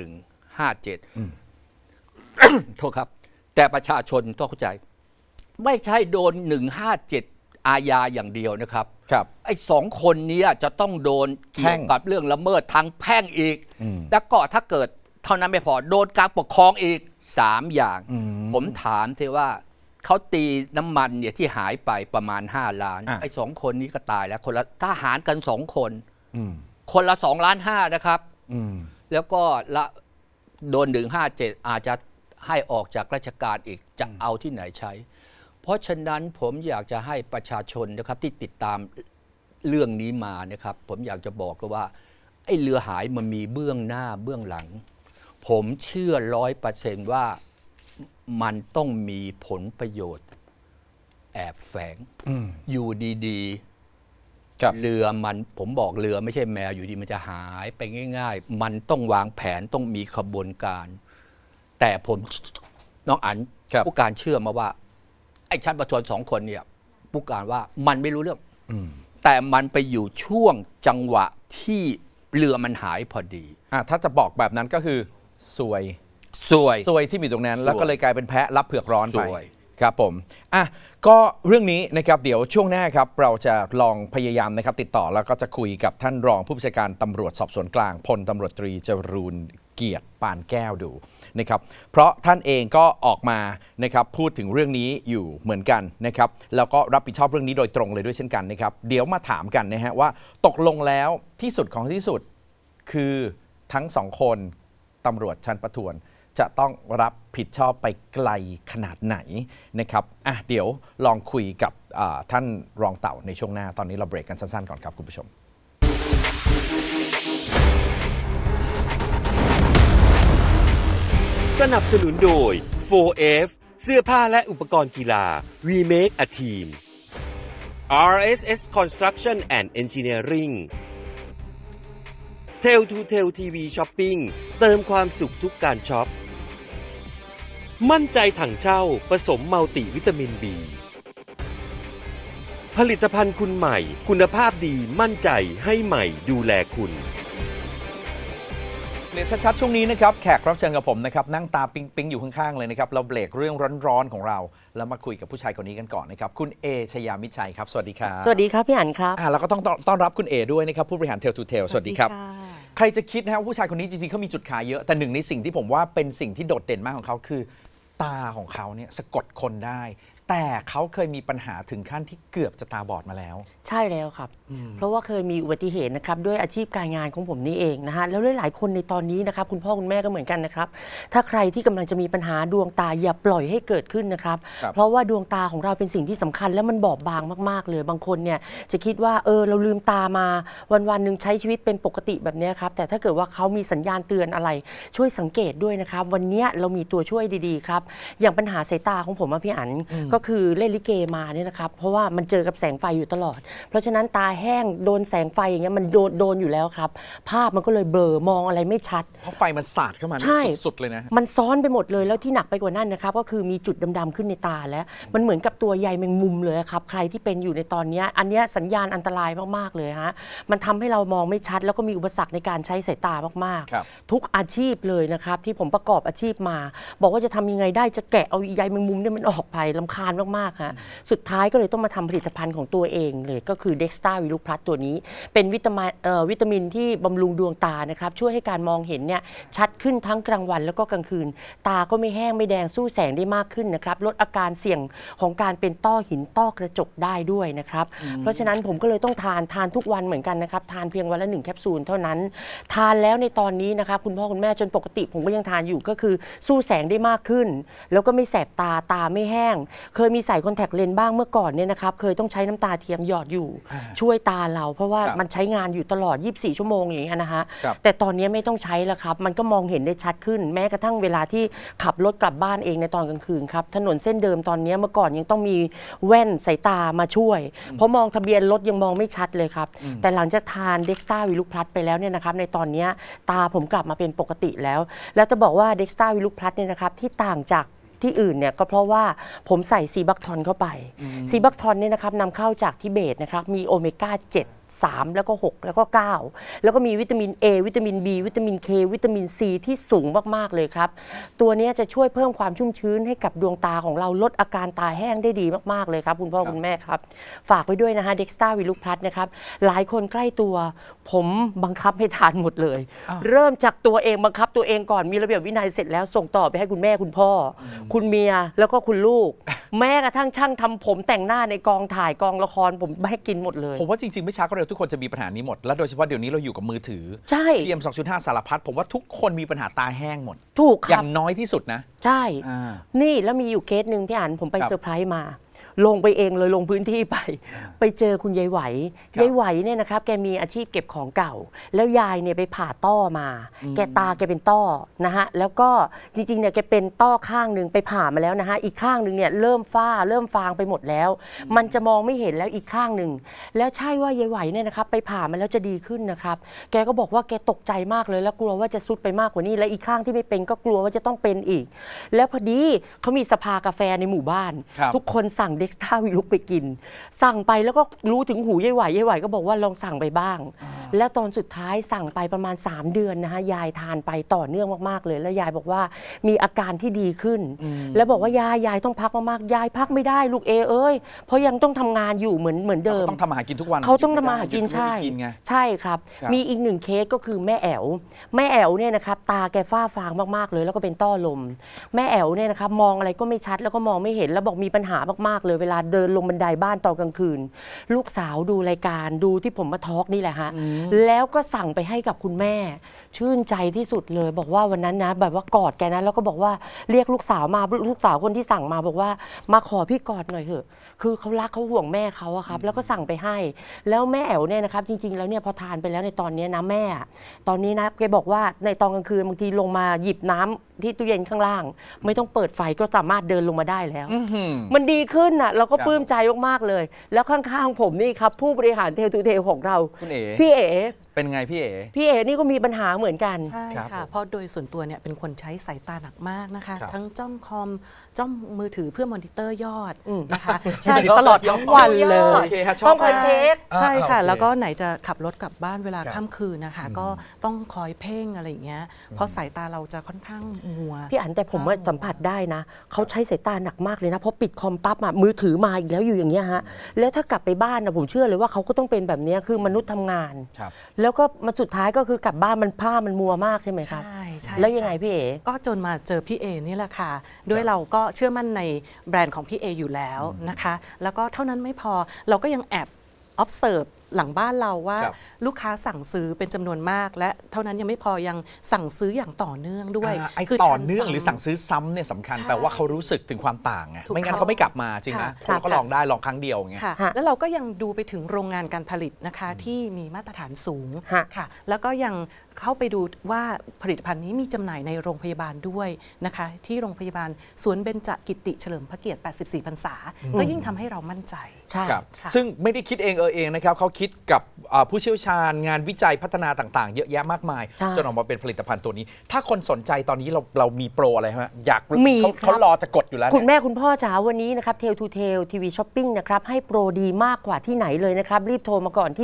157โทษครับแต่ประชาชนต้องเข้าใจไม่ใช่โดน157อาญาอย่างเดียวนะครับไอ้2 คนนี้จะต้องโดนเกี่ยวกับเรื่องละเมิดทางแพ่งอีกแล้วก็ถ้าเกิดเท่านั้นไม่พอโดนการปกครองอีก3อย่างผมถามเธอว่าเขาตีน้ำมันเนี่ยที่หายไปประมาณ5 ล้านไอ้2 คนนี้ก็ตายแล้วคนละทหารกัน2 คนคนละ2.5 ล้านนะครับแล้วก็ละโดน157อาจจะให้ออกจากราชการอีกจะเอาที่ไหนใช้เพราะฉะนั้นผมอยากจะให้ประชาชนนะครับที่ติดตามเรื่องนี้มานะครับผมอยากจะบอกก็ว่าไอ้เรือหายมันมีเบื้องหน้าเบื้องหลังผมเชื่อ100%ว่ามันต้องมีผลประโยชน์แอบแฝงอยู่ดีๆเรือมันผมบอกเรือไม่ใช่แมวอยู่ดีมันจะหายไปง่ายๆมันต้องวางแผนต้องมีขบวนการแต่ผมน้องอั๋นผู้การเชื่อมาว่าไอ้ชั้นประทวน2 คนเนี่ยผู้การว่ามันไม่รู้เรื่องแต่มันไปอยู่ช่วงจังหวะที่เรือมันหายพอดี
ถ้าจะบอกแบบนั้นก็คือซวยที่มีตรงนั้นแล้วก็เลยกลายเป็นแพะรับเผือกร้อนไปครับผมก็เรื่องนี้นะครับเดี๋ยวช่วงหน้าครับเราจะลองพยายามนะครับติดต่อแล้วก็จะคุยกับท่านรองผู้บัญชาการตำรวจสอบสวนกลางพลตำรวจตรีจรูญเกียรติปานแก้วดูนะครับเพราะท่านเองก็ออกมานะครับพูดถึงเรื่องนี้อยู่เหมือนกันนะครับแล้วก็รับผิดชอบเรื่องนี้โดยตรงเลยด้วยเช่นกันนะครับเดี๋ยวมาถามกันนะฮะว่าตกลงแล้วที่สุดของที่สุดคือทั้ง2 คนตำรวจชั้นประทวนจะต้องรับผิดชอบไปไกลขนาดไหนนะครับเดี๋ยวลองคุยกับท่านรองเต่าในช่วงหน้าตอนนี้เราเบรกกันสั้นๆก่อนครับคุณผู้ชม
สนับสนุนโดย 4F เสื้อผ้าและอุปกรณ์กีฬา We Make a Team RSS Construction and Engineering Tail to Tail TV Shopping เติมความสุขทุกการช็อปมั่นใจถังเช่าผสมมัลติวิตามิน B ผลิตภัณฑ์คุณใหม่คุณภาพดีมั่นใจให้ใหม่ดูแลคุณ
เรียนชัดๆช่วงนี้นะครับแขกรับเชิญกับผมนะครับนั่งตาปิ๊งๆอยู่ข้างๆเลยนะครับเราเบรกเรื่องร้อนๆของเราแล้วมาคุยกับผู้ชายคนนี้กันก่อนนะครับคุณเอชยามิตรชัยครับสวัสดีครับ
สวัสดีครับพี่อั๋นครับ
แล้วก็ต้องต้อนรับคุณเอด้วยนะครับผู้บริหาร Tail to Tail สวัสดีครับใครจะคิดนะครับผู้ชายคนนี้จริงๆเขามีจุดขายเยอะแต่หนึ่งในสิ่งที่ผมว่าเป็นสิ่งที่โดดเด่นมากของเขาคือตาของเขาเนี่ยสะกดคนได้แต่เขาเคยมีปัญหาถึงขั้นที่เกือบจะตาบอดมาแล้ว
ใช่แล้วครับเพราะว่าเคยมีอุบัติเหตุนะครับด้วยอาชีพการงานของผมนี่เองนะฮะแล้วหลายๆคนในตอนนี้นะครับคุณพ่อคุณแม่ก็เหมือนกันนะครับถ้าใครที่กำลังจะมีปัญหาดวงตาอย่าปล่อยให้เกิดขึ้นนะครับเพราะว่าดวงตาของเราเป็นสิ่งที่สำคัญและมันบอบบางมากๆเลยบางคนเนี่ยจะคิดว่าเราลืมตามาวันๆนึงใช้ชีวิตเป็นปกติแบบนี้ครับแต่ถ้าเกิดว่าเขามีสัญญาณเตือนอะไรช่วยสังเกตด้วยนะครับวันนี้เรามีตัวช่วยดีๆครับอย่างปัญหาสายตาของผมพี่อั๋นก็คือเล่นลิเกมาเนี่ยนะครับเพราะว่ามันเจอกับแสงไฟอยู่ตลอดเพราะฉะนั้นตาแห้งโดนแสงไฟอย่างเงี้ยมันโดนอยู่แล้วครับภาพมันก็เลยเบลอมองอะไรไม่ชัด
เพราะไฟมันสาดเข้ามาสุดเลยนะ
มันซ้อนไปหมดเลยแล้วที่หนักไปกว่านั้นนะครับก็คือมีจุดดำๆขึ้นในตาแล้วมันเหมือนกับตัวใยแมงมุมเลยครับใครที่เป็นอยู่ในตอนนี้อันนี้สัญญาณอันตรายมากๆเลยฮะมันทำให้เรามองไม่ชัดแล้วก็มีอุปสรรคในการใช้สายตามากๆทุกอาชีพเลยนะครับที่ผมประกอบอาชีพมาบอกว่าจะทำยังไงได้จะแกะเอาใยแมงมุมเนี่ยมันออกไปรำคาญมากๆฮะสุดท้ายก็เลยต้องมาทำผลิตภัณฑ์ของตัวเองเลยก็คือ Dexta Vilu Plus ตัวนี้เป็นวิตามินที่บำรุงดวงตานะครับช่วยให้การมองเห็นเนี่ยชัดขึ้นทั้งกลางวันแล้วก็กลางคืนตาก็ไม่แห้งไม่แดงสู้แสงได้มากขึ้นนะครับลดอาการเสี่ยงของการเป็นต้อหินต้อกระจกได้ด้วยนะครับเพราะฉะนั้นผมก็เลยต้องทานทุกวันเหมือนกันนะครับทานเพียงวันละ1 แคปซูลเท่านั้นทานแล้วในตอนนี้นะครับคุณพ่อคุณแม่จนปกติผมก็ยังทานอยู่ก็คือสู้แสงได้มากขึ้นแล้วก็ไม่แสบตาไม่แห้งเคเคยมีใส่คอนแทคเลนส์บ้างเมื่อก่อนเนี่ยนะครับเคยต้องใช้น้ำตาเทียมหยอดอยู่ช่วยตาเราเพราะว่ามันใช้งานอยู่ตลอด24ชั่วโมงอย่างเงี้ยนะฮะแต่ตอนนี้ไม่ต้องใช้แล้วครับมันก็มองเห็นได้ชัดขึ้นแม้กระทั่งเวลาที่ขับรถกลับบ้านเองในตอนกลางคืนครับถนนเส้นเดิมตอนนี้เมื่อก่อนยังต้องมีแว่นสายตามาช่วยเพราะมองทะเบียนรถยังมองไม่ชัดเลยครับแต่หลังจากทานเด็กสตาวิลุพลัสไปแล้วเนี่ยนะครับในตอนนี้ตาผมกลับมาเป็นปกติแล้วจะบอกว่าเด็กสตาวิลุพลัสเนี่ยนะครับที่ต่างจากที่อื่นเนี่ยก็เพราะว่าผมใส่ซีบัคทอนเข้าไปซีบัคทอนเนี่ยนะครับนำเข้าจากทิเบตนะครับมีโอเมก้า 7 3 แล้วก็ 6 แล้วก็ 9 แล้วก็มีวิตามิน A วิตามิน B วิตามิน K วิตามิน C ที่สูงมากๆเลยครับตัวนี้จะช่วยเพิ่มความชุ่มชื้นให้กับดวงตาของเราลดอาการตาแห้งได้ดีมากๆเลยครับคุณพ่อคุณแม่ครับฝากไว้ด้วยนะฮะเด็กสตาวิลุพลัสนะครับหลายคนใกล้ตัวผมบังคับให้ทานหมดเลยเริ่มจากตัวเองบังคับตัวเองก่อนมีระเบียบวินัยเสร็จแล้วส่งต่อไปให้คุณแม่คุณพ่อคุณเมียแล้วก็คุณลูกแม้กระทั่งช่างทำผมแต่งหน้าในกองถ่ายกองละครผมให้กินหมดเลย
ผมว่าจริงๆไม่ช้าก็เร็วทุกคนจะมีปัญหานี้หมดและโดยเฉพาะเดี๋ยวนี้เราอยู่กับมือถือ PM 2.5 สารพัดผมว่าทุกคนมีปัญหาตาแห้งหมด
ถูกครับ
อย่างน้อยที่สุดนะ
ใช่นี่แล้วมีอยู่เคสหนึ่งพี่อั๋นผมไปเซอร์ไพรส์มาลงไปเองเลยลงพื้นที่ไปเจอคุณยายไหวยายไหวเนี่ยนะครับแกมีอาชีพเก็บของเก่าแล้วยายเนี่ยไปผ่าต้อมาแกตาแกเป็นต้อนะฮะแล้วก็จริงๆเนี่ยแกเป็นต้อข้างหนึ่งไปผ่ามาแล้วนะฮะอีกข้างหนึ่งเนี่ยเริ่มฟางไปหมดแล้วมันจะมองไม่เห็นแล้วอีกข้างหนึ่งแล้วใช่ว่ายายไหวเนี่ยนะครับไปผ่ามาแล้วจะดีขึ้นนะครับแกก็บอกว่าแกตกใจมากเลยแล้วกลัวว่าจะซุดไปมากกว่านี้และอีกข้างที่ไม่เป็นก็กลัวว่าจะต้องเป็นอีกแล้วพอดีเขามีสภากาแฟในหมู่บ้านทุกคนสั่งเด็กสตาวิลุกไปกินสั่งไปแล้วก็รู้ถึงหูยายไหวก็บอกว่าลองสั่งไปบ้างแล้วตอนสุดท้ายสั่งไปประมาณ3 เดือนนะฮะยายทานไปต่อเนื่องมากๆเลยแล้วยายบอกว่ามีอาการที่ดีขึ้นแล้วบอกว่ายายต้องพักมากๆยายพักไม่ได้ลูกเอ้ยเพราะยังต้องทำงานอยู่เหมือนเดิม
ต้องทำอาหารกินทุกวัน
เขาต้องทำอาหารกินใช่ครับมีอีก1เคสก็คือแม่แอ๋วเนี่ยนะครับตาแกฝ้าฟางมากๆเลยแล้วก็เป็นต้อลมแม่แอ๋วเนี่ยนะครับมองอะไรก็ไม่ชัดแล้วก็มองไม่เห็นแล้วบอกมีปัญหามากๆเลยเวลาเดินลงบันไดบ้านตอนกลางคืนลูกสาวดูรายการดูที่ผมมาทอล์กนี่แหละฮะแล้วก็สั่งไปให้กับคุณแม่ชื่นใจที่สุดเลยบอกว่าวันนั้นนะแบบว่ากอดแกนะแล้วก็บอกว่าเรียกลูกสาวมาลูกสาวคนที่สั่งมาบอกว่ามาขอพี่กอดหน่อยเถอะคือเขารักเขาห่วงแม่เขาอะครับแล้วก็สั่งไปให้แล้วแม่แอ๋วเนี่ยนะครับจริงๆแล้วเนี่ยพอทานไปแล้วในตอนนี้นะแม่ตอนนี้นะแกบอกว่าในตอนกลางคืนบางทีลงมาหยิบน้ำที่ตู้เย็นข้างล่างไม่ต้องเปิดไฟก็สามารถเดินลงมาได้แล้วมันดีขึ้นอะเราก็ปลื้มใจมากๆเลยแล้วข้างๆผมนี่ครับผู้บริหารเทลทูเทลของเราพี่เอ๋
เป็นไงพี่เอ๋
นี่ก็มีปัญหาเหมือนกัน
ใช่ค่ะเพราะโดยส่วนตัวเนี่ยเป็นคนใช้สายตาหนักมากนะคะทั้งจ้องคอมจ้องมือถือเพื่อมอนิเตอร์ยอดนะคะใช่ตลอดทั้งวันเลย
ต้องคอยเช็ค
ใช่ค่ะแล้วก็ไหนจะขับรถกลับบ้านเวลาค่ำคืนนะคะก็ต้องคอยเพ่งอะไรอย่างเงี้ยเพราะสายตาเราจะค่อนข้างมัว
พี่อั๋นแต่ผมว่าสัมผัสได้นะเขาใช้สายตาหนักมากเลยนะเพราะปิดคอมปั๊บมือถือมาอีกแล้วอยู่อย่างเงี้ยฮะแล้วถ้ากลับไปบ้านนะผมเชื่อเลยว่าเขาก็ต้องเป็นแบบนี้คือมนุษย์ทำงานแล้วก็มาสุดท้ายก็คือกลับบ้านมันมัวมากใช่ไหมครับ
ใช่
แล้วยังไงพี่เอ๋
ก็จนมาเจอพี่เอนี่แหละค่ะด้วยเราก็เชื่อมั่นในแบรนด์ของพี่เออยู่แล้วนะคะแล้วก็เท่านั้นไม่พอเราก็ยังแอบ observe หลังบ้านเราว่าลูกค้าสั่งซื้อเป็นจำนวนมากและเท่านั้นยังไม่พอยังสั่งซื้ออย่างต่อเนื่องด้วย
คือต่อเนื่องหรือสั่งซื้อซ้ำเนี่ยสำคัญแปลว่าเขารู้สึกถึงความต่างไงไม่งั้นเขาไม่กลับมาจริงนะเขาก็ลองได้ลองครั้งเดียวไง
แล้วเราก็ยังดูไปถึงโรงงานการผลิตนะคะที่มีมาตรฐานสูงค่ะแล้วก็ยังเข้าไปดูว่าผลิตภัณฑ์นี้มีจำหน่ายในโรงพยาบาลด้วยนะคะที่โรงพยาบาลสวนเบญจกิติเฉลิมพระเกียรติ84 พรรษาก็ยิ่งทำให้เรามั่นใจ
ครับซึ่งไม่ได้คิดเองนะครับเขาคิดกับผู้เชี่ยวชาญงานวิจัยพัฒนาต่างๆเยอะแยะมากมายจนออกมาเป็นผลิตภัณฑ์ตัวนี้ถ้าคนสนใจตอนนี้เรามีโปรอะไรฮะอยากเขารอจะกดอยู่แล้ว
คุณแม่คุณพ่อจ๋าวันนี้นะครับเทลทูเทลทีวีช้อปปิ้งนะครับให้โปรดีมากกว่าที่ไหนเลยนะครับรีบโทรมาก่อนที่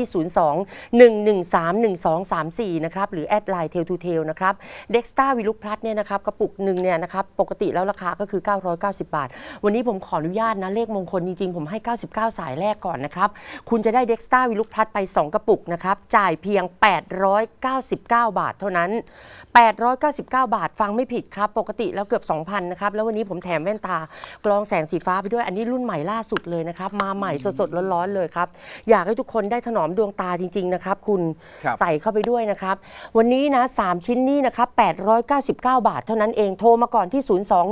02-113-1234นะครับหรือแอดไลน์เทลทูเทลนะครับเด็กสตาวิลุพลัสเนี่ยนะครับกระปุกหนึ่งเนี่ยนะครับปกติแล้วราคาก็คือ990 บาทวันนี้ผมขออนุญาตนะเลขมงคลจริงๆผมให้99สายแรกก่อนนะครับคุณจะได้เด็กสตาวิลุกพลัดไป2กระปุกนะครับจ่ายเพียง899 บาทเท่านั้น899 บาทฟังไม่ผิดครับปกติแล้วเกือบ 2,000 นะครับแล้ววันนี้ผมแถมแว่นตากรองแสงสีฟ้าไปด้วยอันนี้รุ่นใหม่ล่าสุดเลยนะครับมาใหม่สดๆร้อนๆเลยครับอยากให้ทุกคนได้ถนอมดวงตาจริงๆนะครับคุณใส่เข้าไปด้วยนะครับวันนี้นะ3ชิ้นนี้นะครับ899 บาทเท่านั้นเองโทรมาก่อนที่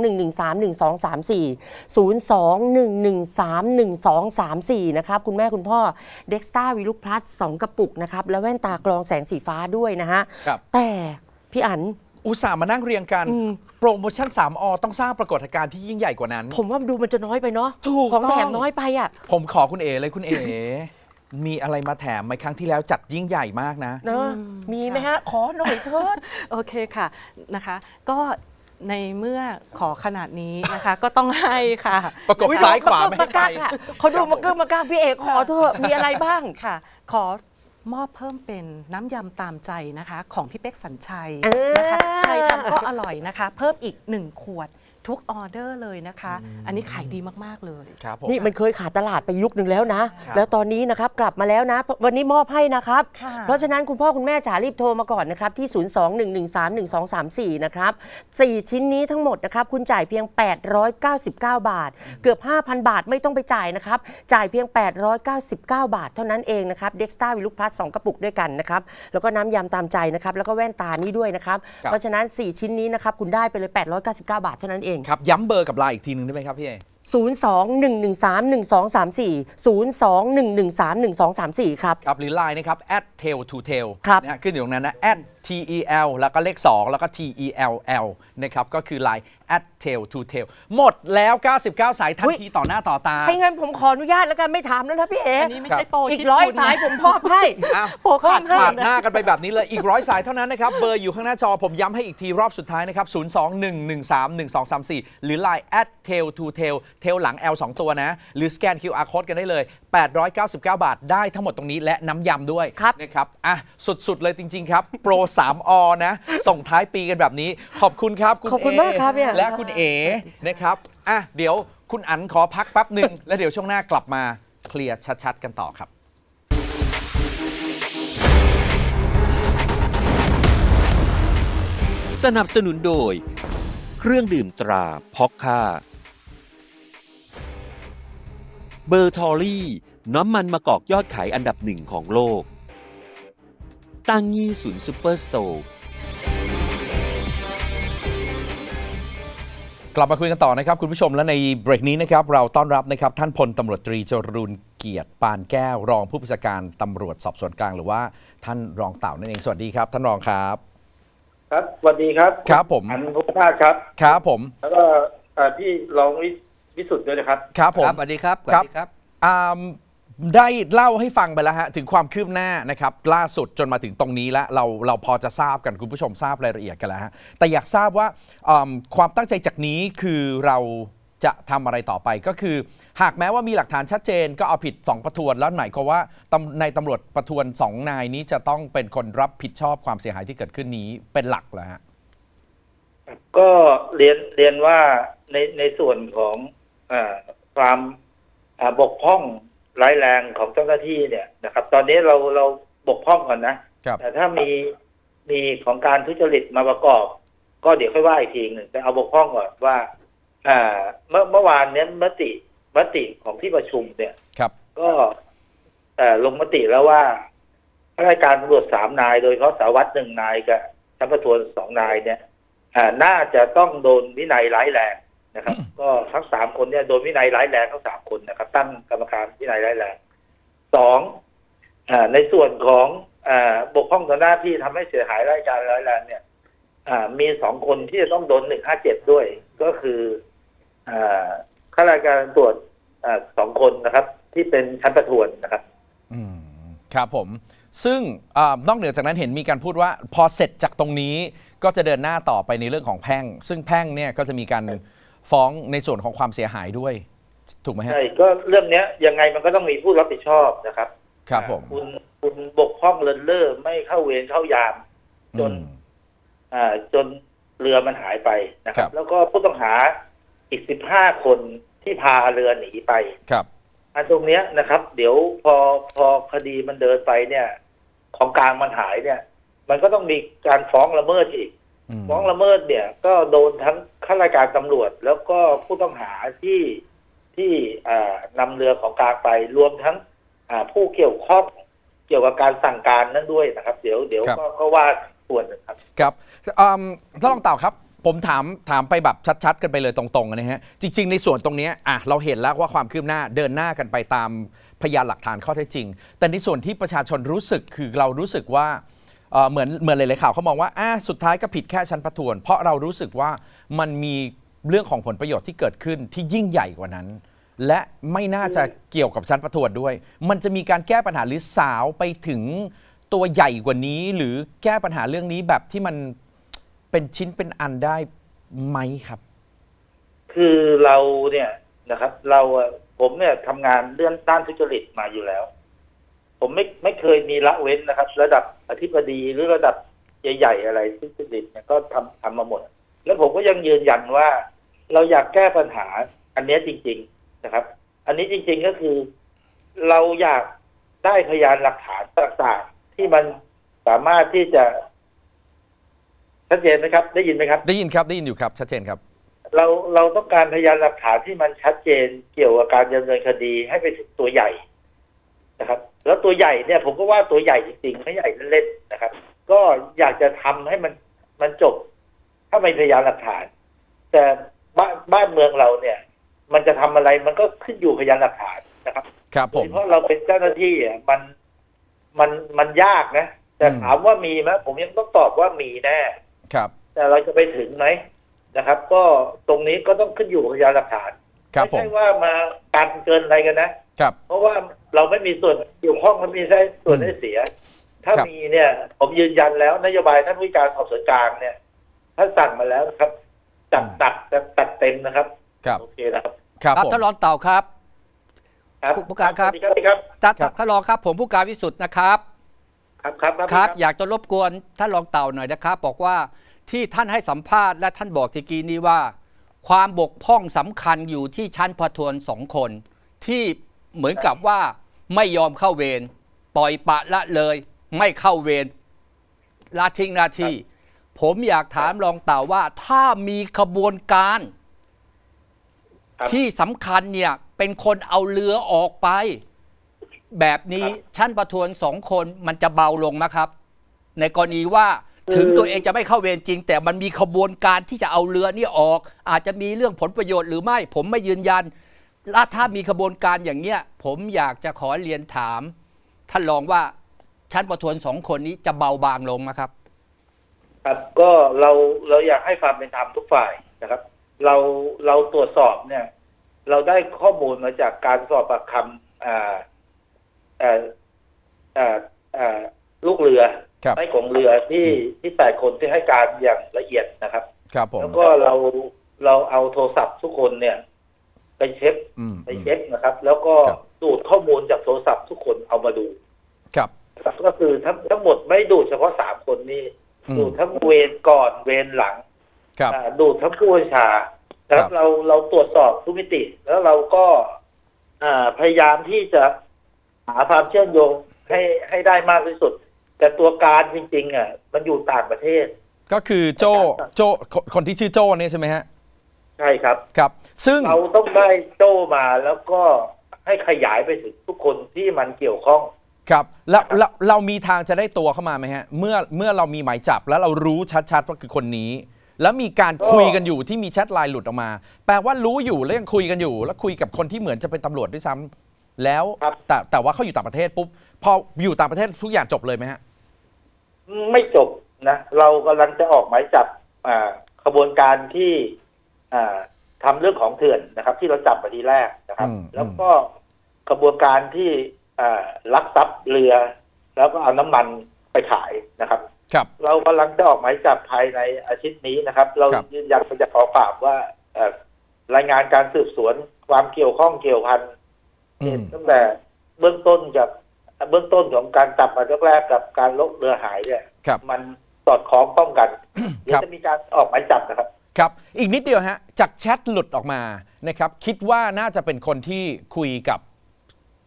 02-113-1234 นะครับคุณแม่คุณพ่อเด็กสตาร์วีลุกพลัส2กระปุกนะครับแล้วแว่นตากรองแสงสีฟ้าด้วยนะฮะแต่พี่อั๋น
อุตส่าห์มานั่งเรียงกันโปรโมชั่น 3 อต้องสร้างปรากฏการณ์ที่ยิ่งใหญ่กว่านั้น
ผมว่าดูมันจะน้อยไปเนาะ
ถูก
ของแถมน้อยไปอ่ะ
ผมขอคุณเอเลยคุณเอ มีอะไรมาแถมไหมครั้งที่แล้วจัดยิ่งใหญ่มากนะ
มีไหมฮะขอหน่อยเถิด
โอเคค่ะนะคะก็ในเมื่อขอขนาดนี้นะคะก็ต้องให้ค่ะ
ประกบซ้ายขวาไม่ให้ใคร
เขาดูมาเกิ้งมากล้าพี่เอกขอเถอะมีอะไรบ้าง
ค่ะขอมอบเพิ่มเป็นน้ำยำตามใจนะคะของพี่เป๊กสัญชัยนะคะใครทำก็อร่อยนะคะเพิ่มอีก1 ขวดทุกออเดอร์เลยนะคะอันนี้ขายดีมากๆเลย
นี่มันเคยขาดตลาดไปยุคนึงแล้วนะแล้วตอนนี้นะครับกลับมาแล้วนะวันนี้มอบให้นะครับเพราะฉะนั้นคุณพ่อคุณแม่จ๋ารีบโทรมาก่อนนะครับที่02-113-1234นะครับ4ชิ้นนี้ทั้งหมดนะครับคุณจ่ายเพียง899 บาทเกือบ 5,000 บาทไม่ต้องไปจ่ายนะครับจ่ายเพียง899 บาทเท่านั้นเองนะครับเด็กสตาร์วิลุกพลัส2กระปุกด้วยกันนะครับแล้วก็น้ำยำตามใจนะครับแล้วก็แว่นตานี้ด้วยนะครับเพราะฉะนั้น4ชิ้นนี้นะครับคุณได้ไปเลย899 บาทเท่านั้นเอง
ครับย้ำเบอร์กับไลน์อีกทีหนึ่งได้ไหมครับพี่เอ
02-113-1234 ครับ
ครับหรือไลน์นะครับ @tail2tail
นะ
ฮะขึ้นอยู่ตรงนั้นนะ @TEL แล้วก็เลข2แล้วก็ TELL นะครับก็คือไลน์ @tail2tail หมดแล้ว99สายทันทีต่อหน้าต่อตา
ให้งั้นผมขออนุญาตแล้วกันไม่ถามแล้วนะพี่เอ
อันนี้ไม่ใช่โปร
อีก100 สายผมพอบให้
โปรขาดหน้ากันไปแบบนี้เลยอีก100 สายเท่านั้นนะครับเบอร์อยู่ข้างหน้าจอผมย้ำให้อีกทีรอบสุดท้ายนะครับ02-113-1234หรือไลน์ @tail2tail เทลหลัง L 2 ตัวนะหรือสแกน QR Code กันได้เลย899 บาทได้ทั้งหมดตรงนี้และน้ำยำด้วยนะครับสุดๆเลยจริงๆครับโปร3 อนะส่งท้ายปีกันแบบนี้ขอบคุณครับ
ขอบคุณมากครับ
และคุณเอนะครับเดี๋ยวคุณอั๋นขอพักแป๊บหนึ่งแล้วเดี๋ยวช่วงหน้ากลับมาเคลียร์ชัดๆกันต่อครับ
สนับสนุนโดยเครื่องดื่มตราพ็อกค่าเบอร์ทอรี่น้ำมันมะกอกยอดขายอันดับ1ของโลกตั้งยี่ศูนย์ซูเปอร์สโตร์
กลับมาคุยกันต่อนะครับคุณผู้ชมและในเบรกนี้นะครับเราต้อนรับนะครับท่านพลตำรวจตรีจรูญเกียรติปานแก้วรองผู้บัญชาการตำรวจสอบสวนกลางหรือว่าท่านรองเต่านั่นเองสวัสดีครับท่านรองครับ
ครับสวัสดีครับ
ครับผม
อันพุทธภาคครับ
ครับผม
แล้วก็พี่รองวิสุทธิ์ด้วยนะครับ
ครับผม
สวัสดีครับสวัสดีครับ
ได้เล่าให้ฟังไปแล้วฮะถึงความคืบหน้านะครับล่าสุดจนมาถึงตรงนี้แล้วเราพอจะทราบกันคุณผู้ชมทราบรายละเอียดกันแล้วฮะแต่อยากทราบว่าความตั้งใจจากนี้คือเราจะทำอะไรต่อไปก็คือหากแม้ว่ามีหลักฐานชัดเจนก็เอาผิด2ประทวนแล้วหมายความว่าในตำรวจประทวน2 นายนี้จะต้องเป็นคนรับผิดชอบความเสียหายที่เกิดขึ้นนี้เป็นหลักแล้วฮะ
ก็เรียนว่าในส่วนของความบกพร่องร้ายแรงของเจ้าหน้าที่เนี่ยนะครับตอนนี้เราบกพร่องก่อนนะแต่ถ้ามีของการทุจริตมาประกอบก็เดี๋ยวค่อยว่าอีกทีหนึ่งแต่เอาบกพร่องก่อนว่าเมื่อวานเนี้ยมติของที่ประชุมเนี่ยก็ลงมติแล้วว่าข้าราชการตำรวจ3 นายโดยเฉพาะสารวัตร1 นายกับชั้นประทวน2 นายเนี่ยน่าจะต้องโดนวินัยร้ายแรงนะครับก็ทั้ง3 คนเนี่ยโดนวินัยร้ายแรงทั้ง3 คนนะครับตั้งกรรมการวินัยร้ายแรง2ในส่วนของบกพร่องต่อหน้าที่ทำให้เสียหายราชการร้ายแรงเนี่ยมี2 คนที่จะต้องโดน157ด้วยก็คือข้าราชการตรวจ2 คนนะครับที่เป็นชั้นประทวนนะครับ
ครับผมซึ่งนอกเหนือจากนั้นเห็นมีการพูดว่าพอเสร็จจากตรงนี้ก็จะเดินหน้าต่อไปในเรื่องของแพ่งซึ่งแพ่งเนี่ยก็จะมีการฟ้องในส่วนของความเสียหายด้วยถูกไหมฮะ
ใช่ก็เรื่องนี้ยังไงมันก็ต้องมีผู้รับผิดชอบนะครับ
ครับผม
คุณบกพร่องเลินเล่อไม่เข้าเวรเข้ายามจนเรือมันหายไปนะครับแล้วก็ผู้ต้องหาอีก15 คนที่พาเรือหนีไป
ครับ
อันตรงเนี้ยนะครับ เดี๋ยวพอคดีมันเดินไปเนี่ย ของกลางมันหายเนี่ย มันก็ต้องมีการฟ้องละเมิดอีกฟ้องละเมิดเนี่ย ก็โดนทั้งข้าราชการตำรวจ แล้วก็ผู้ต้องหาที่นำเรือของกลางไปรวมทั้งผู้เกี่ยวข้องเกี่ยวกับการสั่งการนั้นด้วยนะครับ เดี๋ยวก็ว่าส่วนนะครับ
ครับท่านรองเต่าครับผมถามไปแบบชัดๆกันไปเลยตรงๆนะฮะจริงๆในส่วนตรงนี้เราเห็นแล้วว่าความคืบหน้าเดินหน้ากันไปตามพยานหลักฐานข้อเท็จจริงแต่ในส่วนที่ประชาชนรู้สึกคือเรารู้สึกว่าเหมือนหลายๆข่าวเขามองว่าสุดท้ายก็ผิดแค่ชั้นประทวนเพราะเรารู้สึกว่ามันมีเรื่องของผลประโยชน์ที่เกิดขึ้นที่ยิ่งใหญ่กว่านั้นและไม่น่าจะเกี่ยวกับชั้นประทวนด้วยมันจะมีการแก้ปัญหาหรือสาวไปถึงตัวใหญ่กว่านี้หรือแก้ปัญหาเรื่องนี้แบบที่มันเป็นชิ้นเป็นอันได้ไหมครับ
คือเราเนี่ยนะครับผมเนี่ยทำงานเรื่องด้านทุจริตมาอยู่แล้วผมไม่เคยมีละเว้นนะครับระดับอธิบดีหรือระดับใหญ่ๆอะไรทุจริตเนี่ยก็ทำมาหมดแล้วผมก็ยังยืนยันว่าเราอยากแก้ปัญหาอันนี้จริงๆนะครับอันนี้จริงๆก็คือเราอยากได้พยานหลักฐานต่างๆที่มันสามารถที่จะชัดเจนไหมครับได้ยินไหมครับ
ได้ยินครับได้ยินอยู่ครับชัดเจนครับ
เราต้องการพยานหลักฐานที่มันชัดเจนเกี่ยวกับการดำเนินคดีให้ไปถึงตัวใหญ่นะครับแล้วตัวใหญ่เนี่ยผมก็ว่าตัวใหญ่จริงๆไม่ใหญ่เล่นๆนะครับก็อยากจะทำให้มันจบถ้าไม่พยานหลักฐานแต่บ้านเมืองเราเนี่ยมันจะทำอะไรมันก็ขึ้นอยู่พยานหลักฐานนะครับ
ครับผม
เพราะเราเป็นเจ้าหน้าที่มันยากนะแต่ถามว่ามีไหมผมยังต้องตอบว่ามีแน่
ครับ
แต่เราจะไปถึงไหมนะครับก็ตรงนี้ก็ต้องขึ้นอยู่กับพยานหลักฐานไม่ใช่ว่ามาการเกินอะไรกันนะครับเพราะว่าเราไม่มีส่วนเกี่ยวข้องมันมีแค่ส่วนได้เสียถ้ามีเนี่ยผมยืนยันแล้วนโยบายท่านผู้การสอบสวนกลางเนี่ยท่านสั่งมาแล้วครับตัดเต็มนะครับ
ครับ
โอเคนะครับ
ครับท่านรองเต่าครับผู้การครับท่านรองครับผมผู้การวิสุทธ์นะครับครับอยากจะรบกวนท่านรองเต่าหน่อยนะครับบอกว่าที่ท่านให้สัมภาษณ์และท่านบอกตะกี้นี้ว่าความบกพร่องสำคัญอยู่ที่ชั้นประทวน2 คนที่เหมือนกับว่าไม่ยอมเข้าเวรปล่อยปะละเลยไม่เข้าเวรละทิ้งหน้าที่ผมอยากถามรองเต่าว่าถ้ามีขบวนการที่สำคัญเนี่ยเป็นคนเอาเรือออกไปแบบนี้ชั้นประทวน2 คนมันจะเบาลงไหมครับในกรณีว่าถึงตัวเองจะไม่เข้าเวรจริงแต่มันมีขบวนการที่จะเอาเรือนี่ออกอาจจะมีเรื่องผลประโยชน์หรือไม่ผมไม่ยืนยันและถ้ามีขบวนการอย่างเนี้ยผมอยากจะขอเรียนถามท่านรองว่าชั้นประทวน2 คนนี้จะเบาบางลงไหมครับ
ครับก็เราอยากให้ความเป็นธรรมทุกฝ่ายนะครับเราตรวจสอบเนี่ยเราได้ข้อมูลมาจากการสอบปากคำลูกเรือให้ของเรือที่8 คนที่ให้การอย่างละเอียดนะครับ
ครับผม
แล้วก็เราเอาโทรศัพท์ทุกคนเนี่ยไปเช็คนะครับ แล้วก็ดูดข้อมูลจากโทรศัพท์ทุกคนเอามาดู
ครับ
ก็คือทั้งหมดไม่ดูดเฉพาะ3 คนนี้ดูดทั้งเวรก่อนเวรหลังดูดทั้งผู้บัญชาแล้วเราตรวจสอบทุกมิติแล้วเราก็พยายามที่จะหาความเชื่อมโยงให้ได้มากที่สุดแต่ตัวการจริงๆมันอยู่ต่างประเทศ
ก็คือโจ้คนที่ชื่อโจ้เนี่ยใช่ไหมฮะ
ใช่ครับ
ครับซึ่ง
เราต้องได้โจ้มาแล้วก็ให้ขยายไปถึงทุกคนที่มันเกี่ยวข้อง
ครับแล้วเรามีทางจะได้ตัวเข้ามาไหมฮะเมื่อเรามีหมายจับแล้วเรารู้ชัดๆว่าคือคนนี้แล้วมีการคุยกันอยู่ที่มีแชทไลน์หลุดออกมาแปลว่ารู้อยู่แล้วยังคุยกันอยู่แล้วคุยกับคนที่เหมือนจะเป็นตำรวจด้วยซ้ำแล้วแต่ว่าเขาอยู่ต่างประเทศปุ๊บพออยู่ต่างประเทศทุกอย่างจบเลยไหมฮะ
ไม่จบนะเรากำลังจะออกหมายจับขบวนการที่ทำเรื่องของเถื่อนนะครับที่เราจับมาทีแรกนะครับแล้วก็ขบวนการที่ลักทรัพย์เรือแล้วก็เอาน้ำมันไปขายนะครับเรากำลังจะออกหมายจับภายในอาทิตย์นี้นะครับเรายืนยันจะขอฝากว่ารายงานการสืบสวนความเกี่ยวข้องเกี่ยวพันตั้งแต่เบื้องต้นของการจับมาแรกกับการลกเรือหายเนี่ยมันสอดคล้องต้องกันเดี๋ยวจะมีการออกหมายจับนะครับ
ครับอีกนิดเดียวฮะจากแชทหลุดออกมานะครับคิดว่าน่าจะเป็นคนที่คุยกับ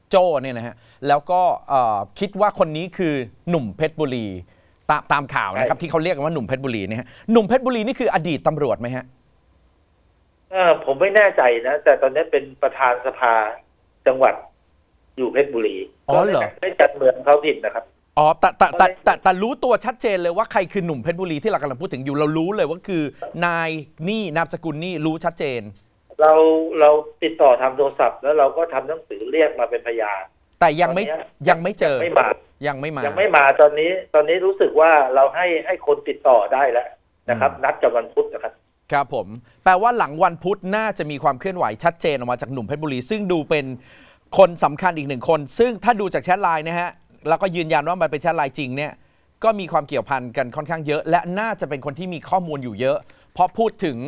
โจ้เนี่ยนะฮะแล้วก็คิดว่าคนนี้คือหนุ่มเพชรบุรีตามข่าวนะครับที่เขาเรียกกันว่าหนุ่มเพชรบุรีเนี่ยฮะหนุ่มเพชรบุรีนี่คืออดีตตำรวจไหมฮะ
ผมไม่แน่ใจนะแต่ตอนนี้เป็นประธานสภาจังหวัดอยู่เพชรบุรีได้จัดเมืองเขาถิ่นนะครับ
อ๋อแต่รู้ตัวชัดเจนเลยว่าใครคือหนุ่มเพชรบุรีที่เรากำลังพูดถึงอยู่เรารู้เลยว่าคือนายนี่นามสกุลนี่รู้ชัดเจน
เราติดต่อทางโทรศัพท์แล้วเราก็ทำหนังสือเรียกมาเป็นพยาน
แต่ยังไม่เจอยังไม่มา
ตอนนี้รู้สึกว่าเราให้คนติดต่อได้แล้วนะครับนัดกับวันพุธนะครับ
ครับผมแปลว่าหลังวันพุธน่าจะมีความเคลื่อนไหวชัดเจนออกมาจากหนุ่มเพชรบุรีซึ่งดูเป็นคนสำคัญอีกหนึ่งคนซึ่งถ้าดูจากแชทไลน์นะฮะแล้วก็ยืนยันว่ามันเป็นแชทไลน์จริงเนี่ยก็มีความเกี่ยวพันกันค่อนข้างเยอะและน่าจะเป็นคนที่มีข้อมูลอยู่เยอะเพราะพูดถึง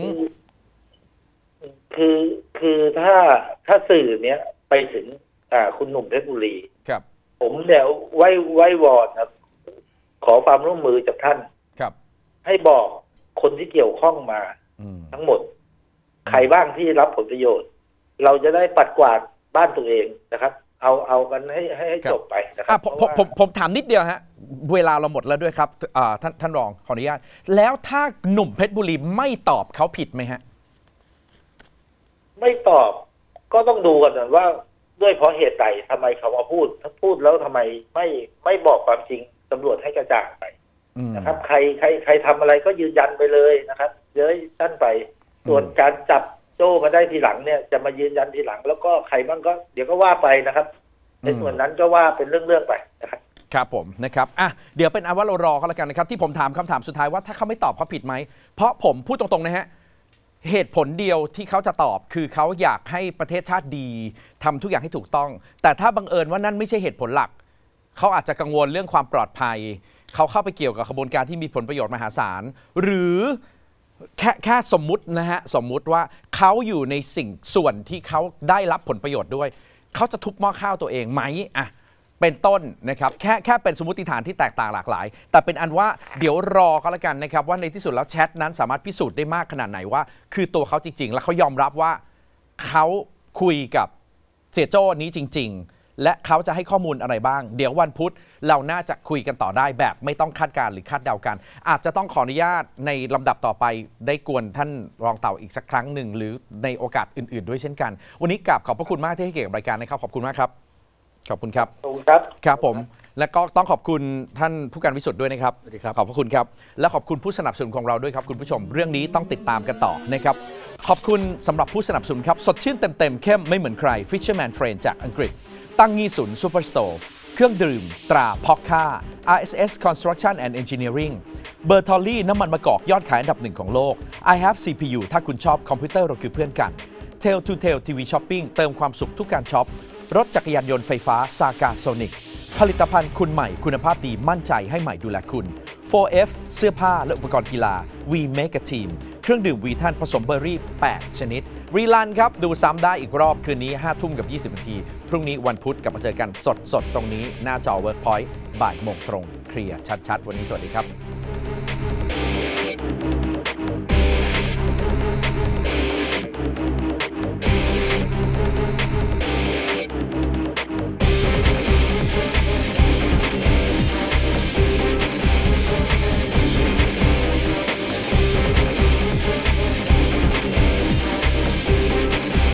คือถ้าสื่อเนี้ยไปถึงคุณหนุ่มเพชรบุรี
ครับ
ผมเนี่ยไว้วอนครับขอความร่วมมือจากท่าน
ครับให้
บอกคนที่เกี่ยวข้องมาทั้งหมดใครบ้างที่รับผลประโยชน์เราจะได้ปัดกวาดบ้านตัวเองนะครับเอากันให้จบไปนะครับ
ผมถามนิดเดียวฮะเวลาเราหมดแล้วด้วยครับท่านรองขออนุญาตแล้วถ้าหนุ่มเพชรบุรีไม่ตอบเขาผิดไหมฮะ
ไม่ตอบก็ต้องดูกันว่าด้วยเพราะเหตุใดทำไมเขามาพูดถ้าพูดแล้วทำไมไม่บอกความจริงตำรวจให้กระจ่างไปนะครับใครทำอะไรก็ยืนยันไปเลยนะครับเย้ยตั้นไปส่วนการจับโจ้มาได้ทีหลังเนี่ยจะมายืนยันทีหลังแล้วก็ใครบ้างก็เดี๋ยวก็ว่าไปนะครับในส่วนนั้นก็ว่าเป็นเรื่องไปนะครับ
ครับผมนะครับเดี๋ยวเป็นอันว่าเรารอเขาแล้วกันนะครับที่ผมถามคำถามสุดท้ายว่าถ้าเขาไม่ตอบเขาผิดไหมเพราะผมพูดตรงๆนะฮะเหตุผลเดียวที่เขาจะตอบคือเขาอยากให้ประเทศชาติดีทำทุกอย่างให้ถูกต้องแต่ถ้าบังเอิญว่านั่นไม่ใช่เหตุผลหลักเขาอาจจะกังวลเรื่องความปลอดภัยเขาเข้าไปเกี่ยวกับขบวนการที่มีผลประโยชน์มหาศาลหรือแค่สมมุตินะฮะสมมุติว่าเขาอยู่ในส่วนที่เขาได้รับผลประโยชน์ด้วยเขาจะทุบหม้อข้าวตัวเองไหมเป็นต้นนะครับแค่เป็นสมมติฐานที่แตกต่างหลากหลายแต่เป็นอันว่าเดี๋ยวรอก็แล้วกันนะครับว่าในที่สุดแล้วแชทนั้นสามารถพิสูจน์ได้มากขนาดไหนว่าคือตัวเขาจริงๆและเขายอมรับว่าเขาคุยกับเสียโจ้นี้จริงๆและเขาจะให้ข้อมูลอะไรบ้างเดี๋ยววันพุธเราน่าจะคุยกันต่อได้แบบไม่ต้องคาดการณ์หรือคาดเดากันอาจจะต้องขออนุญาตในลำดับต่อไปได้กวนท่านรองเต่าอีกสักครั้งหนึ่งหรือในโอกาสอื่นๆด้วยเช่นกันวันนี้กราบขอบพระคุณมากที่ให้เกียรติกับรายการนะครับขอบคุณมากครับขอบคุณครับครับผมและก็ต้องขอบคุณท่านผู้การวิสุทธ์ด้วยนะครับขอบพระคุณครับและขอบคุณผู้สนับสนุนของเราด้วยครับคุณผู้ชมเรื่องนี้ต้องติดตามกันต่อนะครับขอบคุณสำหรับผู้สนับสนุนครับสดชื่นเต็มเข้มไม่เหมือนใคร Fisherman Friend จากอังกฤษตั้งยี่สุนซูเปอร์สโตร์เครื่องดื่มตราพ็อกค่า RSS Construction and Engineering เบอร์ทอลลี่น้ำมันมะกอกยอดขายอันดับ1ของโลก I have CPU ถ้าคุณชอบคอมพิวเตอร์เราคือเพื่อนกัน Tail to Tail TV Shopping เติมความสุขทุกการช็อปรถจักรยานยนต์ไฟฟ้าซากาโซนิกผลิตภัณฑ์คุณใหม่คุณภาพดีมั่นใจให้ใหม่ดูแลคุณ 4F เสื้อผ้าและอุปกรณ์กีฬา We Make a Team เครื่องดื่มวีท่านผสมเบอร์รี่8ชนิดรีลันครับดูซ้ำได้อีกรอบคืนนี้ 5:20 นาทีพรุ่งนี้วันพุธกลับมาเจอกันสดๆตรงนี้หน้าจอ Workpoint บ่ายโมงตรงเคลียร์ชัดๆวันนี้สวัสดีครับ